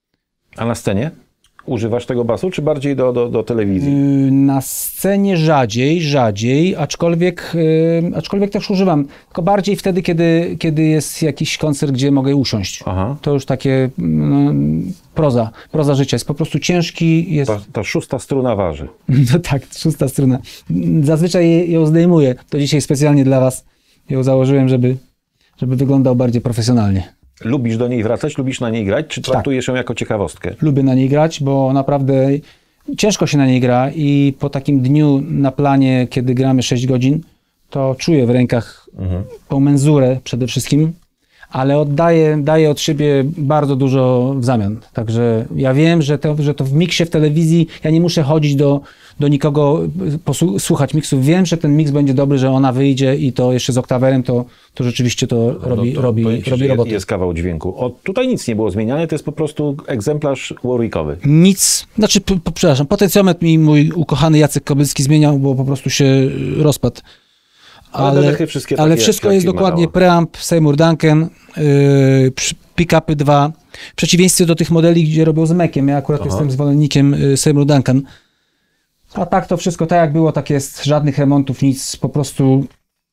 Speaker 1: A na scenie? Używasz tego basu, czy bardziej do, do, do telewizji?
Speaker 2: Yy, Na scenie rzadziej, rzadziej, aczkolwiek, yy, aczkolwiek też używam. Tylko bardziej wtedy, kiedy, kiedy jest jakiś koncert, gdzie mogę usiąść.
Speaker 1: Aha.
Speaker 2: To już takie no, proza, proza życia. Jest po prostu ciężki. Jest...
Speaker 1: Ta, ta szósta struna waży.
Speaker 2: No tak, szósta struna. Zazwyczaj ją zdejmuję. To dzisiaj specjalnie dla was ją założyłem, żeby, żeby wyglądał bardziej profesjonalnie.
Speaker 1: Lubisz do niej wracać? Lubisz na niej grać? Czy traktujesz ją jako ciekawostkę?
Speaker 2: Lubię na niej grać, bo naprawdę ciężko się na niej gra i po takim dniu na planie, kiedy gramy sześć godzin, to czuję w rękach tą menzurę przede wszystkim, ale oddaję daję od siebie bardzo dużo w zamian. Także ja wiem, że to, że to w miksie, w telewizji, ja nie muszę chodzić do, do nikogo, posłuchać miksów. Wiem, że ten miks będzie dobry, że ona wyjdzie i to jeszcze z oktawerem, to, to rzeczywiście to robi,
Speaker 1: No to
Speaker 2: robi,
Speaker 1: powiem ci,
Speaker 2: robi
Speaker 1: że
Speaker 2: robotę.
Speaker 1: Jest kawał dźwięku. O, tutaj nic nie było zmieniane, to jest po prostu egzemplarz Warwickowy.
Speaker 2: Nic, znaczy, p- p- przepraszam, potencjometr mi mój ukochany Jacek Kobylski zmieniał, bo po prostu się y, rozpadł.
Speaker 1: Ale dechy wszystkie
Speaker 2: ale
Speaker 1: takie,
Speaker 2: wszystko
Speaker 1: jak
Speaker 2: jest
Speaker 1: Sigma
Speaker 2: dokładnie
Speaker 1: dało.
Speaker 2: preamp, Seymour Duncan, yy, przy- pick-upy dwa. W przeciwieństwie do tych modeli, gdzie robią z Maciem. Ja akurat jestem zwolennikiem y, Seymour Duncan. A tak to wszystko tak jak było, tak jest. Żadnych remontów, nic. Po prostu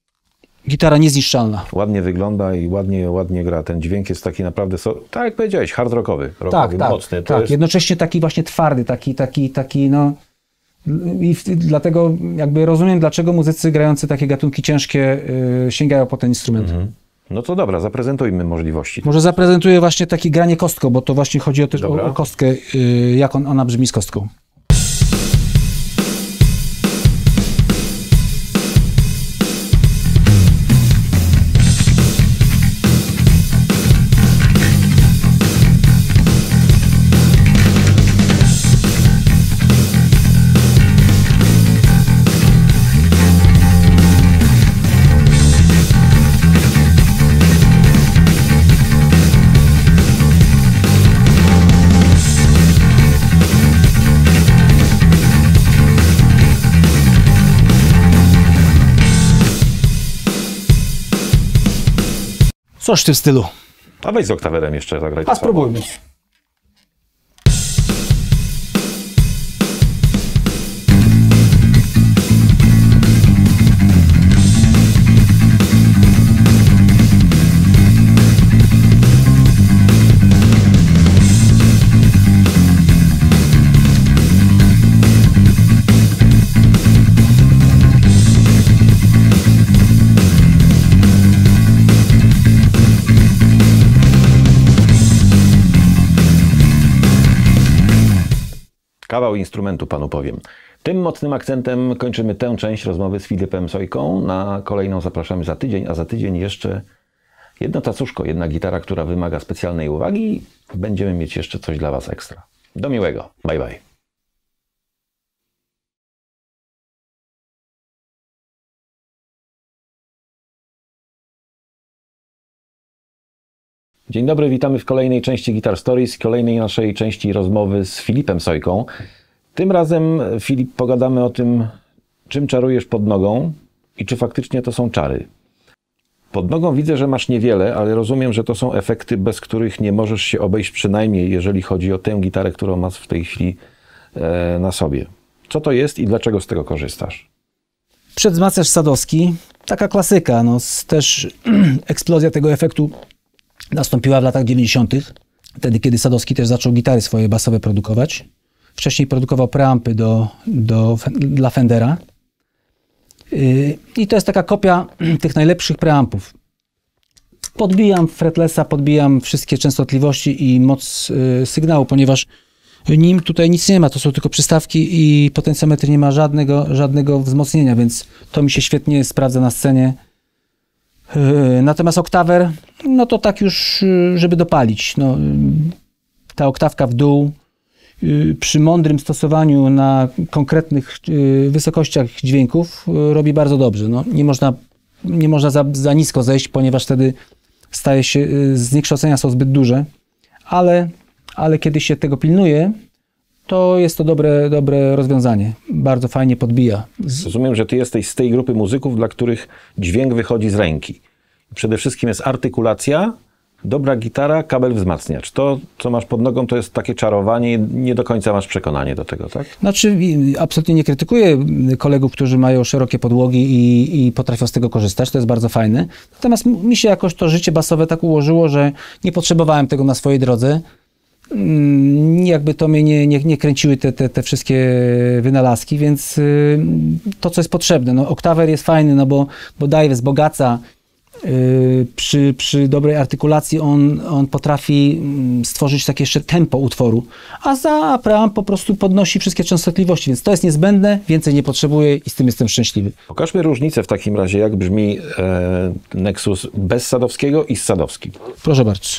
Speaker 2: gitara niezniszczalna.
Speaker 1: Ładnie wygląda i ładnie, ładnie gra. Ten dźwięk jest taki naprawdę, so, tak jak powiedziałeś, hard rockowy.
Speaker 2: Tak,
Speaker 1: rockowy
Speaker 2: tak,
Speaker 1: mocny. To
Speaker 2: tak.
Speaker 1: jest...
Speaker 2: Jednocześnie taki właśnie twardy, taki, taki, taki no... I w, dlatego jakby rozumiem, dlaczego muzycy grający takie gatunki ciężkie y, sięgają po ten instrument.
Speaker 1: No to dobra, zaprezentujmy możliwości.
Speaker 2: Może zaprezentuję właśnie takie granie kostką, bo to właśnie chodzi o, też o,
Speaker 1: Dobra.
Speaker 2: o kostkę, y, jak on, ona brzmi z kostką. Coś w tym stylu.
Speaker 1: A weź z oktawerem jeszcze zagraj.
Speaker 2: A spróbujmy.
Speaker 1: Kawał instrumentu panu powiem. Tym mocnym akcentem kończymy tę część rozmowy z Filipem Sojką. Na kolejną zapraszamy za tydzień, a za tydzień jeszcze jedno tacuszko, jedna gitara, która wymaga specjalnej uwagi. Będziemy mieć jeszcze coś dla was ekstra. Do miłego. Bye bye. Dzień dobry, witamy w kolejnej części Guitar Stories, kolejnej naszej części rozmowy z Filipem Sojką. Tym razem, Filip, pogadamy o tym, czym czarujesz pod nogą i czy faktycznie to są czary. Pod nogą widzę, że masz niewiele, ale rozumiem, że to są efekty, bez których nie możesz się obejść, przynajmniej jeżeli chodzi o tę gitarę, którą masz w tej chwili e, na sobie. Co to jest i dlaczego z tego korzystasz?
Speaker 2: Przedwzmacniacz sadowski, taka klasyka, no, też eksplozja tego efektu nastąpiła w latach dziewięćdziesiątych. Wtedy, kiedy Sadowski też zaczął gitary swoje basowe produkować. Wcześniej produkował preampy do, do, dla Fendera. Yy, I to jest taka kopia tych najlepszych preampów. Podbijam fretlessa, podbijam wszystkie częstotliwości i moc yy, sygnału, ponieważ nim tutaj nic nie ma, to są tylko przystawki i potencjometr nie ma żadnego, żadnego wzmocnienia, więc to mi się świetnie sprawdza na scenie. Natomiast oktawer, no to tak już, żeby dopalić. No, ta oktawka w dół przy mądrym stosowaniu na konkretnych wysokościach dźwięków robi bardzo dobrze. No, nie można, nie można za, za nisko zejść, ponieważ wtedy staje się, zniekształcenia są zbyt duże, ale, ale kiedy się tego pilnuje, to jest to dobre, dobre rozwiązanie. Bardzo fajnie podbija.
Speaker 1: Rozumiem, że ty jesteś z tej grupy muzyków, dla których dźwięk wychodzi z ręki. Przede wszystkim jest artykulacja, dobra gitara, kabel wzmacniacz. To, co masz pod nogą, to jest takie czarowanie, nie do końca masz przekonanie do tego, tak?
Speaker 2: Znaczy, absolutnie nie krytykuję kolegów, którzy mają szerokie podłogi i, i potrafią z tego korzystać. To jest bardzo fajne. Natomiast mi się jakoś to życie basowe tak ułożyło, że nie potrzebowałem tego na swojej drodze. Jakby to mnie nie, nie, nie kręciły te, te, te wszystkie wynalazki, więc y, to, co jest potrzebne. No, oktawer jest fajny, no bo, bo daje, wzbogaca. Y, przy, przy dobrej artykulacji on, on potrafi stworzyć takie jeszcze tempo utworu, a za preamp po prostu podnosi wszystkie częstotliwości, więc to jest niezbędne, więcej nie potrzebuję i z tym jestem szczęśliwy.
Speaker 1: Pokażmy różnicę w takim razie, jak brzmi e, Nexus bez sadowskiego i z sadowskim.
Speaker 2: Proszę bardzo.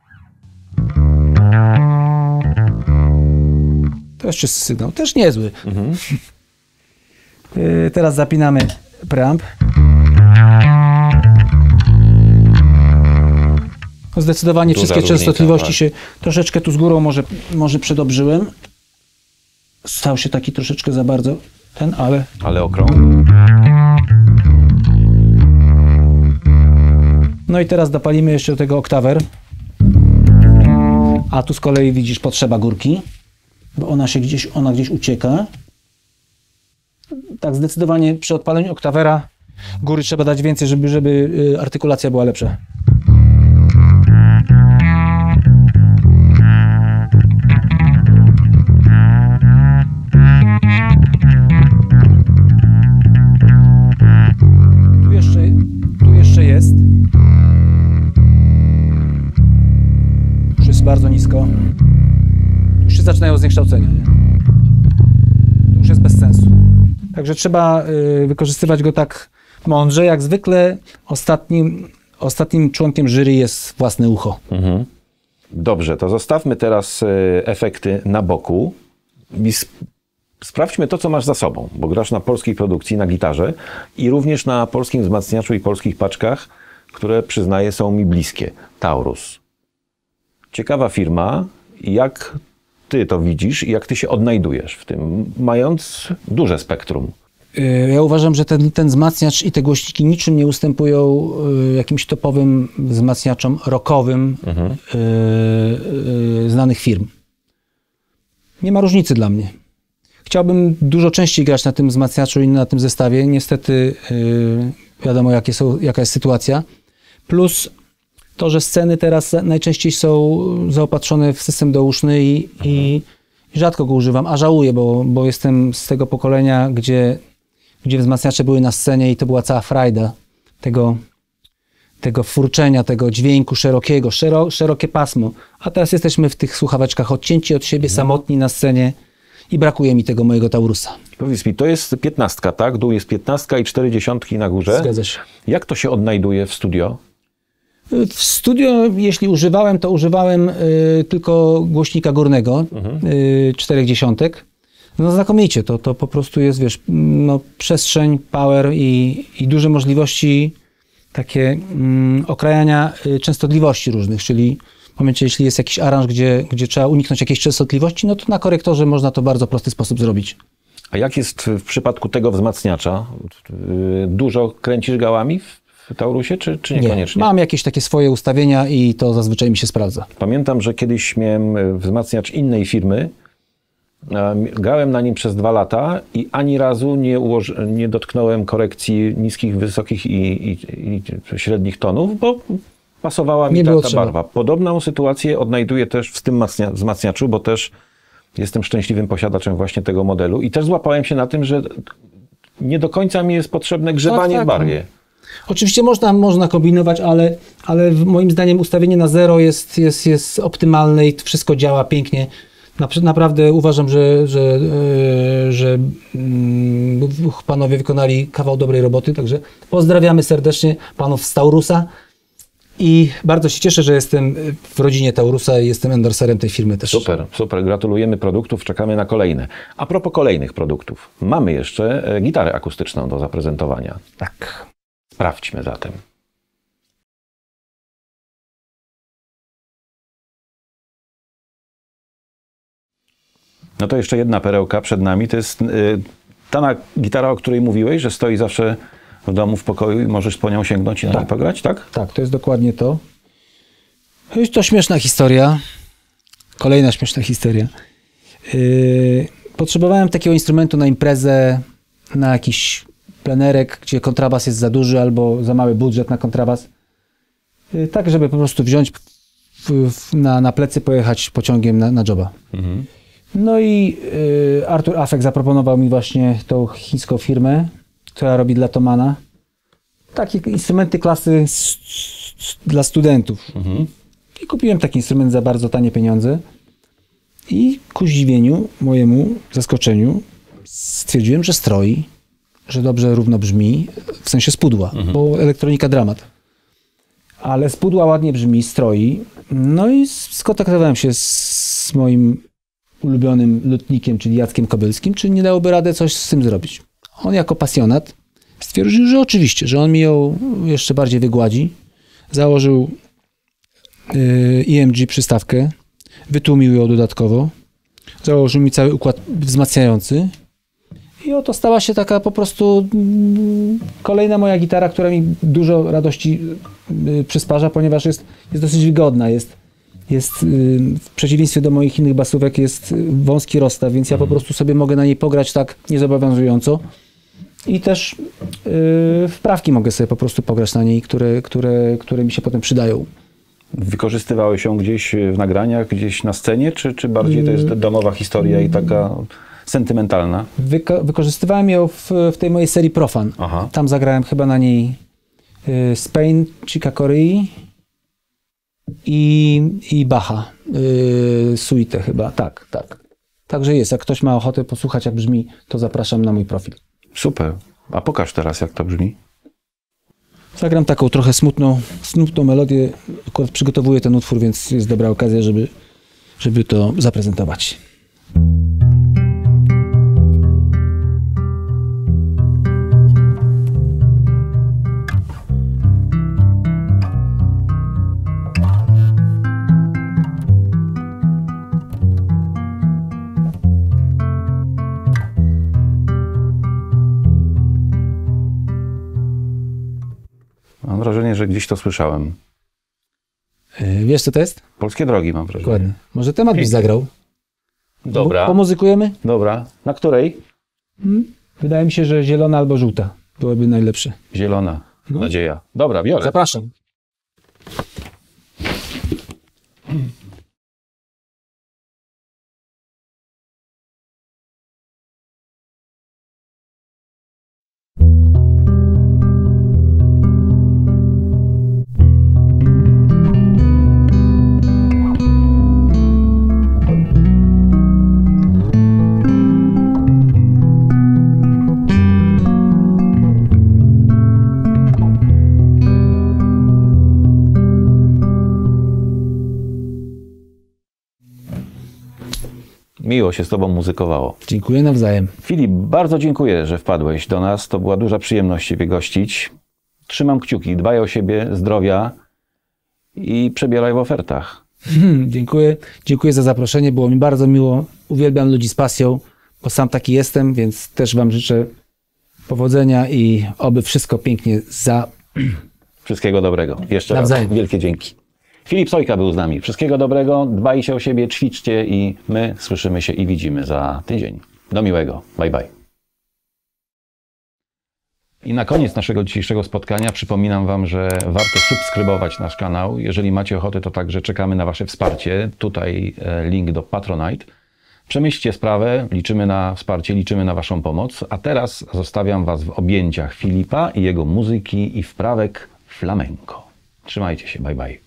Speaker 2: To jeszcze sygnał, też niezły. Mhm. Yy, teraz zapinamy preamp. Zdecydowanie
Speaker 1: Duża
Speaker 2: wszystkie
Speaker 1: różnica,
Speaker 2: częstotliwości
Speaker 1: tak.
Speaker 2: się troszeczkę tu z górą może, może przedobrzyłem. Stał się taki troszeczkę za bardzo ten, ale...
Speaker 1: Ale okrąg.
Speaker 2: No i teraz dopalimy jeszcze do tego oktawer. A tu z kolei widzisz potrzeba górki, bo ona się gdzieś, ona gdzieś ucieka. Tak zdecydowanie przy odpaleniu oktawera góry trzeba dać więcej, żeby, żeby artykulacja była lepsza. Tu jeszcze, tu jeszcze jest. Jest bardzo nisko. Już się zaczynają zniekształcenia. Nie? To już jest bez sensu. Także trzeba y, wykorzystywać go tak mądrze. Jak zwykle ostatnim, ostatnim członkiem jury jest własne ucho.
Speaker 1: Mhm. Dobrze, to zostawmy teraz y, efekty na boku i sp sprawdźmy to, co masz za sobą, bo grasz na polskiej produkcji, na gitarze i również na polskim wzmacniaczu i polskich paczkach, które przyznaję są mi bliskie. Taurus. Ciekawa firma. Jak ty to widzisz i jak ty się odnajdujesz w tym, mając duże spektrum?
Speaker 2: Ja uważam, że ten, ten wzmacniacz i te głośniki niczym nie ustępują y, jakimś topowym wzmacniaczom rockowym mhm. y, y, znanych firm. Nie ma różnicy dla mnie. Chciałbym dużo częściej grać na tym wzmacniaczu i na tym zestawie. Niestety y, wiadomo, jakie są, jaka jest sytuacja. Plus to, że sceny teraz najczęściej są zaopatrzone w system douszny i, mhm. i rzadko go używam, a żałuję, bo, bo jestem z tego pokolenia, gdzie, gdzie wzmacniacze były na scenie i to była cała frajda tego, tego furczenia, tego dźwięku szerokiego, szero, szerokie pasmo. A teraz jesteśmy w tych słuchaweczkach odcięci od siebie, mhm. samotni na scenie i brakuje mi tego mojego Taurusa.
Speaker 1: Powiedz mi, to jest piętnastka, tak? Dół jest piętnastka i cztery dziesiątki na górze.
Speaker 2: Zgadza się.
Speaker 1: Jak to się odnajduje w studio?
Speaker 2: W studio, jeśli używałem, to używałem y, tylko głośnika górnego, mhm. y, czterech dziesiątek. No znakomicie, to, to po prostu jest, wiesz, no, przestrzeń, power i, i duże możliwości takie mm, okrajania y, częstotliwości różnych, czyli w momencie, jeśli jest jakiś aranż, gdzie, gdzie trzeba uniknąć jakiejś częstotliwości, no to na korektorze można to w bardzo prosty sposób zrobić.
Speaker 1: A jak jest w przypadku tego wzmacniacza? Dużo kręcisz gałami w Taurusie, czy, czy niekoniecznie?
Speaker 2: Nie, mam jakieś takie swoje ustawienia i to zazwyczaj mi się sprawdza.
Speaker 1: Pamiętam, że kiedyś miałem wzmacniacz innej firmy, grałem na nim przez dwa lata i ani razu nie, ułoży, nie dotknąłem korekcji niskich, wysokich i, i, i średnich tonów, bo pasowała mi ta, ta barwa. Podobną sytuację odnajduję też w tym wzmacniaczu, bo też jestem szczęśliwym posiadaczem właśnie tego modelu i też złapałem się na tym, że nie do końca mi jest potrzebne grzebanie tak, tak. w barwie.
Speaker 2: Oczywiście można, można kombinować, ale, ale moim zdaniem ustawienie na zero jest, jest, jest optymalne i wszystko działa pięknie. Naprawdę uważam, że, że, że panowie wykonali kawał dobrej roboty, także pozdrawiamy serdecznie panów z Taurusa i bardzo się cieszę, że jestem w rodzinie Taurusa i jestem endorserem tej firmy też.
Speaker 1: Super, super, gratulujemy produktów, czekamy na kolejne. A propos kolejnych produktów, mamy jeszcze gitarę akustyczną do zaprezentowania.
Speaker 2: Tak.
Speaker 1: Sprawdźmy zatem. No to jeszcze jedna perełka przed nami. To jest y, ta gitara, o której mówiłeś, że stoi zawsze w domu, w pokoju i możesz po nią sięgnąć i na
Speaker 2: tak.
Speaker 1: niej pograć, tak?
Speaker 2: Tak, to jest dokładnie to. Jest to śmieszna historia. Kolejna śmieszna historia. Yy, potrzebowałem takiego instrumentu na imprezę, na jakiś plenerek, gdzie kontrabas jest za duży albo za mały budżet na kontrabas. Yy, tak, żeby po prostu wziąć w, w, na, na plecy, pojechać pociągiem na, na joba. Mhm. No i y, Artur Afek zaproponował mi właśnie tą chińską firmę, która robi dla Thomana takie instrumenty klasy s, s, dla studentów. Mhm. I kupiłem taki instrument za bardzo tanie pieniądze i ku zdziwieniu mojemu, zaskoczeniu stwierdziłem, że stroi, że dobrze równo brzmi, w sensie z pudła, mhm. bo elektronika dramat. Ale z pudła ładnie brzmi, stroi. No i skontaktowałem się z moim ulubionym lutnikiem, czyli Jackiem Kobylskim, czy nie dałoby radę coś z tym zrobić. On jako pasjonat stwierdził, że oczywiście, że on mi ją jeszcze bardziej wygładzi. Założył yy, E M G przystawkę, wytłumił ją dodatkowo, założył mi cały układ wzmacniający i oto stała się taka po prostu yy, kolejna moja gitara, która mi dużo radości yy, przysparza, ponieważ jest, jest dosyć wygodna, jest Jest, w przeciwieństwie do moich innych basówek, jest wąski rozstaw, więc ja po prostu sobie mogę na niej pograć tak niezobowiązująco. I też yy, wprawki mogę sobie po prostu pograć na niej, które, które, które mi się potem przydają.
Speaker 1: Wykorzystywałeś ją gdzieś w nagraniach, gdzieś na scenie, czy, czy bardziej to jest domowa historia i taka sentymentalna?
Speaker 2: Wyko wykorzystywałem ją w, w tej mojej serii Profan. Aha. Tam zagrałem chyba na niej yy, Spain, Chica Corei i, i Bacha, yy, suite chyba, tak, tak. Także jest, jak ktoś ma ochotę posłuchać, jak brzmi, to zapraszam na mój profil.
Speaker 1: Super. A pokaż teraz, jak to brzmi.
Speaker 2: Zagram taką trochę smutną, smutną melodię. Akurat przygotowuję ten utwór, więc jest dobra okazja, żeby, żeby to zaprezentować.
Speaker 1: Mam wrażenie, że gdzieś to słyszałem.
Speaker 2: Yy, wiesz, co to jest?
Speaker 1: Polskie drogi, mam wrażenie.
Speaker 2: Dokładnie. Może temat byś zagrał?
Speaker 1: Dobra.
Speaker 2: Pomuzykujemy?
Speaker 1: Dobra. Na której?
Speaker 2: Hmm? Wydaje mi się, że zielona albo żółta byłoby najlepsze.
Speaker 1: Zielona. No. Nadzieja. Dobra, biorę.
Speaker 2: Zapraszam.
Speaker 1: Miło się z Tobą muzykowało.
Speaker 2: Dziękuję nawzajem.
Speaker 1: Filip, bardzo dziękuję, że wpadłeś do nas. To była duża przyjemność Ciebie gościć. Trzymam kciuki, dbaj o siebie, zdrowia i przebieraj w ofertach.
Speaker 2: Dziękuję. Dziękuję za zaproszenie. Było mi bardzo miło. Uwielbiam ludzi z pasją, bo sam taki jestem, więc też Wam życzę powodzenia i oby wszystko pięknie za...
Speaker 1: Wszystkiego dobrego. Jeszcze
Speaker 2: Nawzajem.
Speaker 1: raz wielkie dzięki. Filip Sojka był z nami. Wszystkiego dobrego, dbajcie o siebie, ćwiczcie i my słyszymy się i widzimy za tydzień. Do miłego. Bye bye. I na koniec naszego dzisiejszego spotkania przypominam Wam, że warto subskrybować nasz kanał. Jeżeli macie ochotę, to także czekamy na Wasze wsparcie. Tutaj link do Patronite. Przemyślcie sprawę, liczymy na wsparcie, liczymy na Waszą pomoc. A teraz zostawiam Was w objęciach Filipa i jego muzyki i wprawek flamenco. Trzymajcie się, bye bye.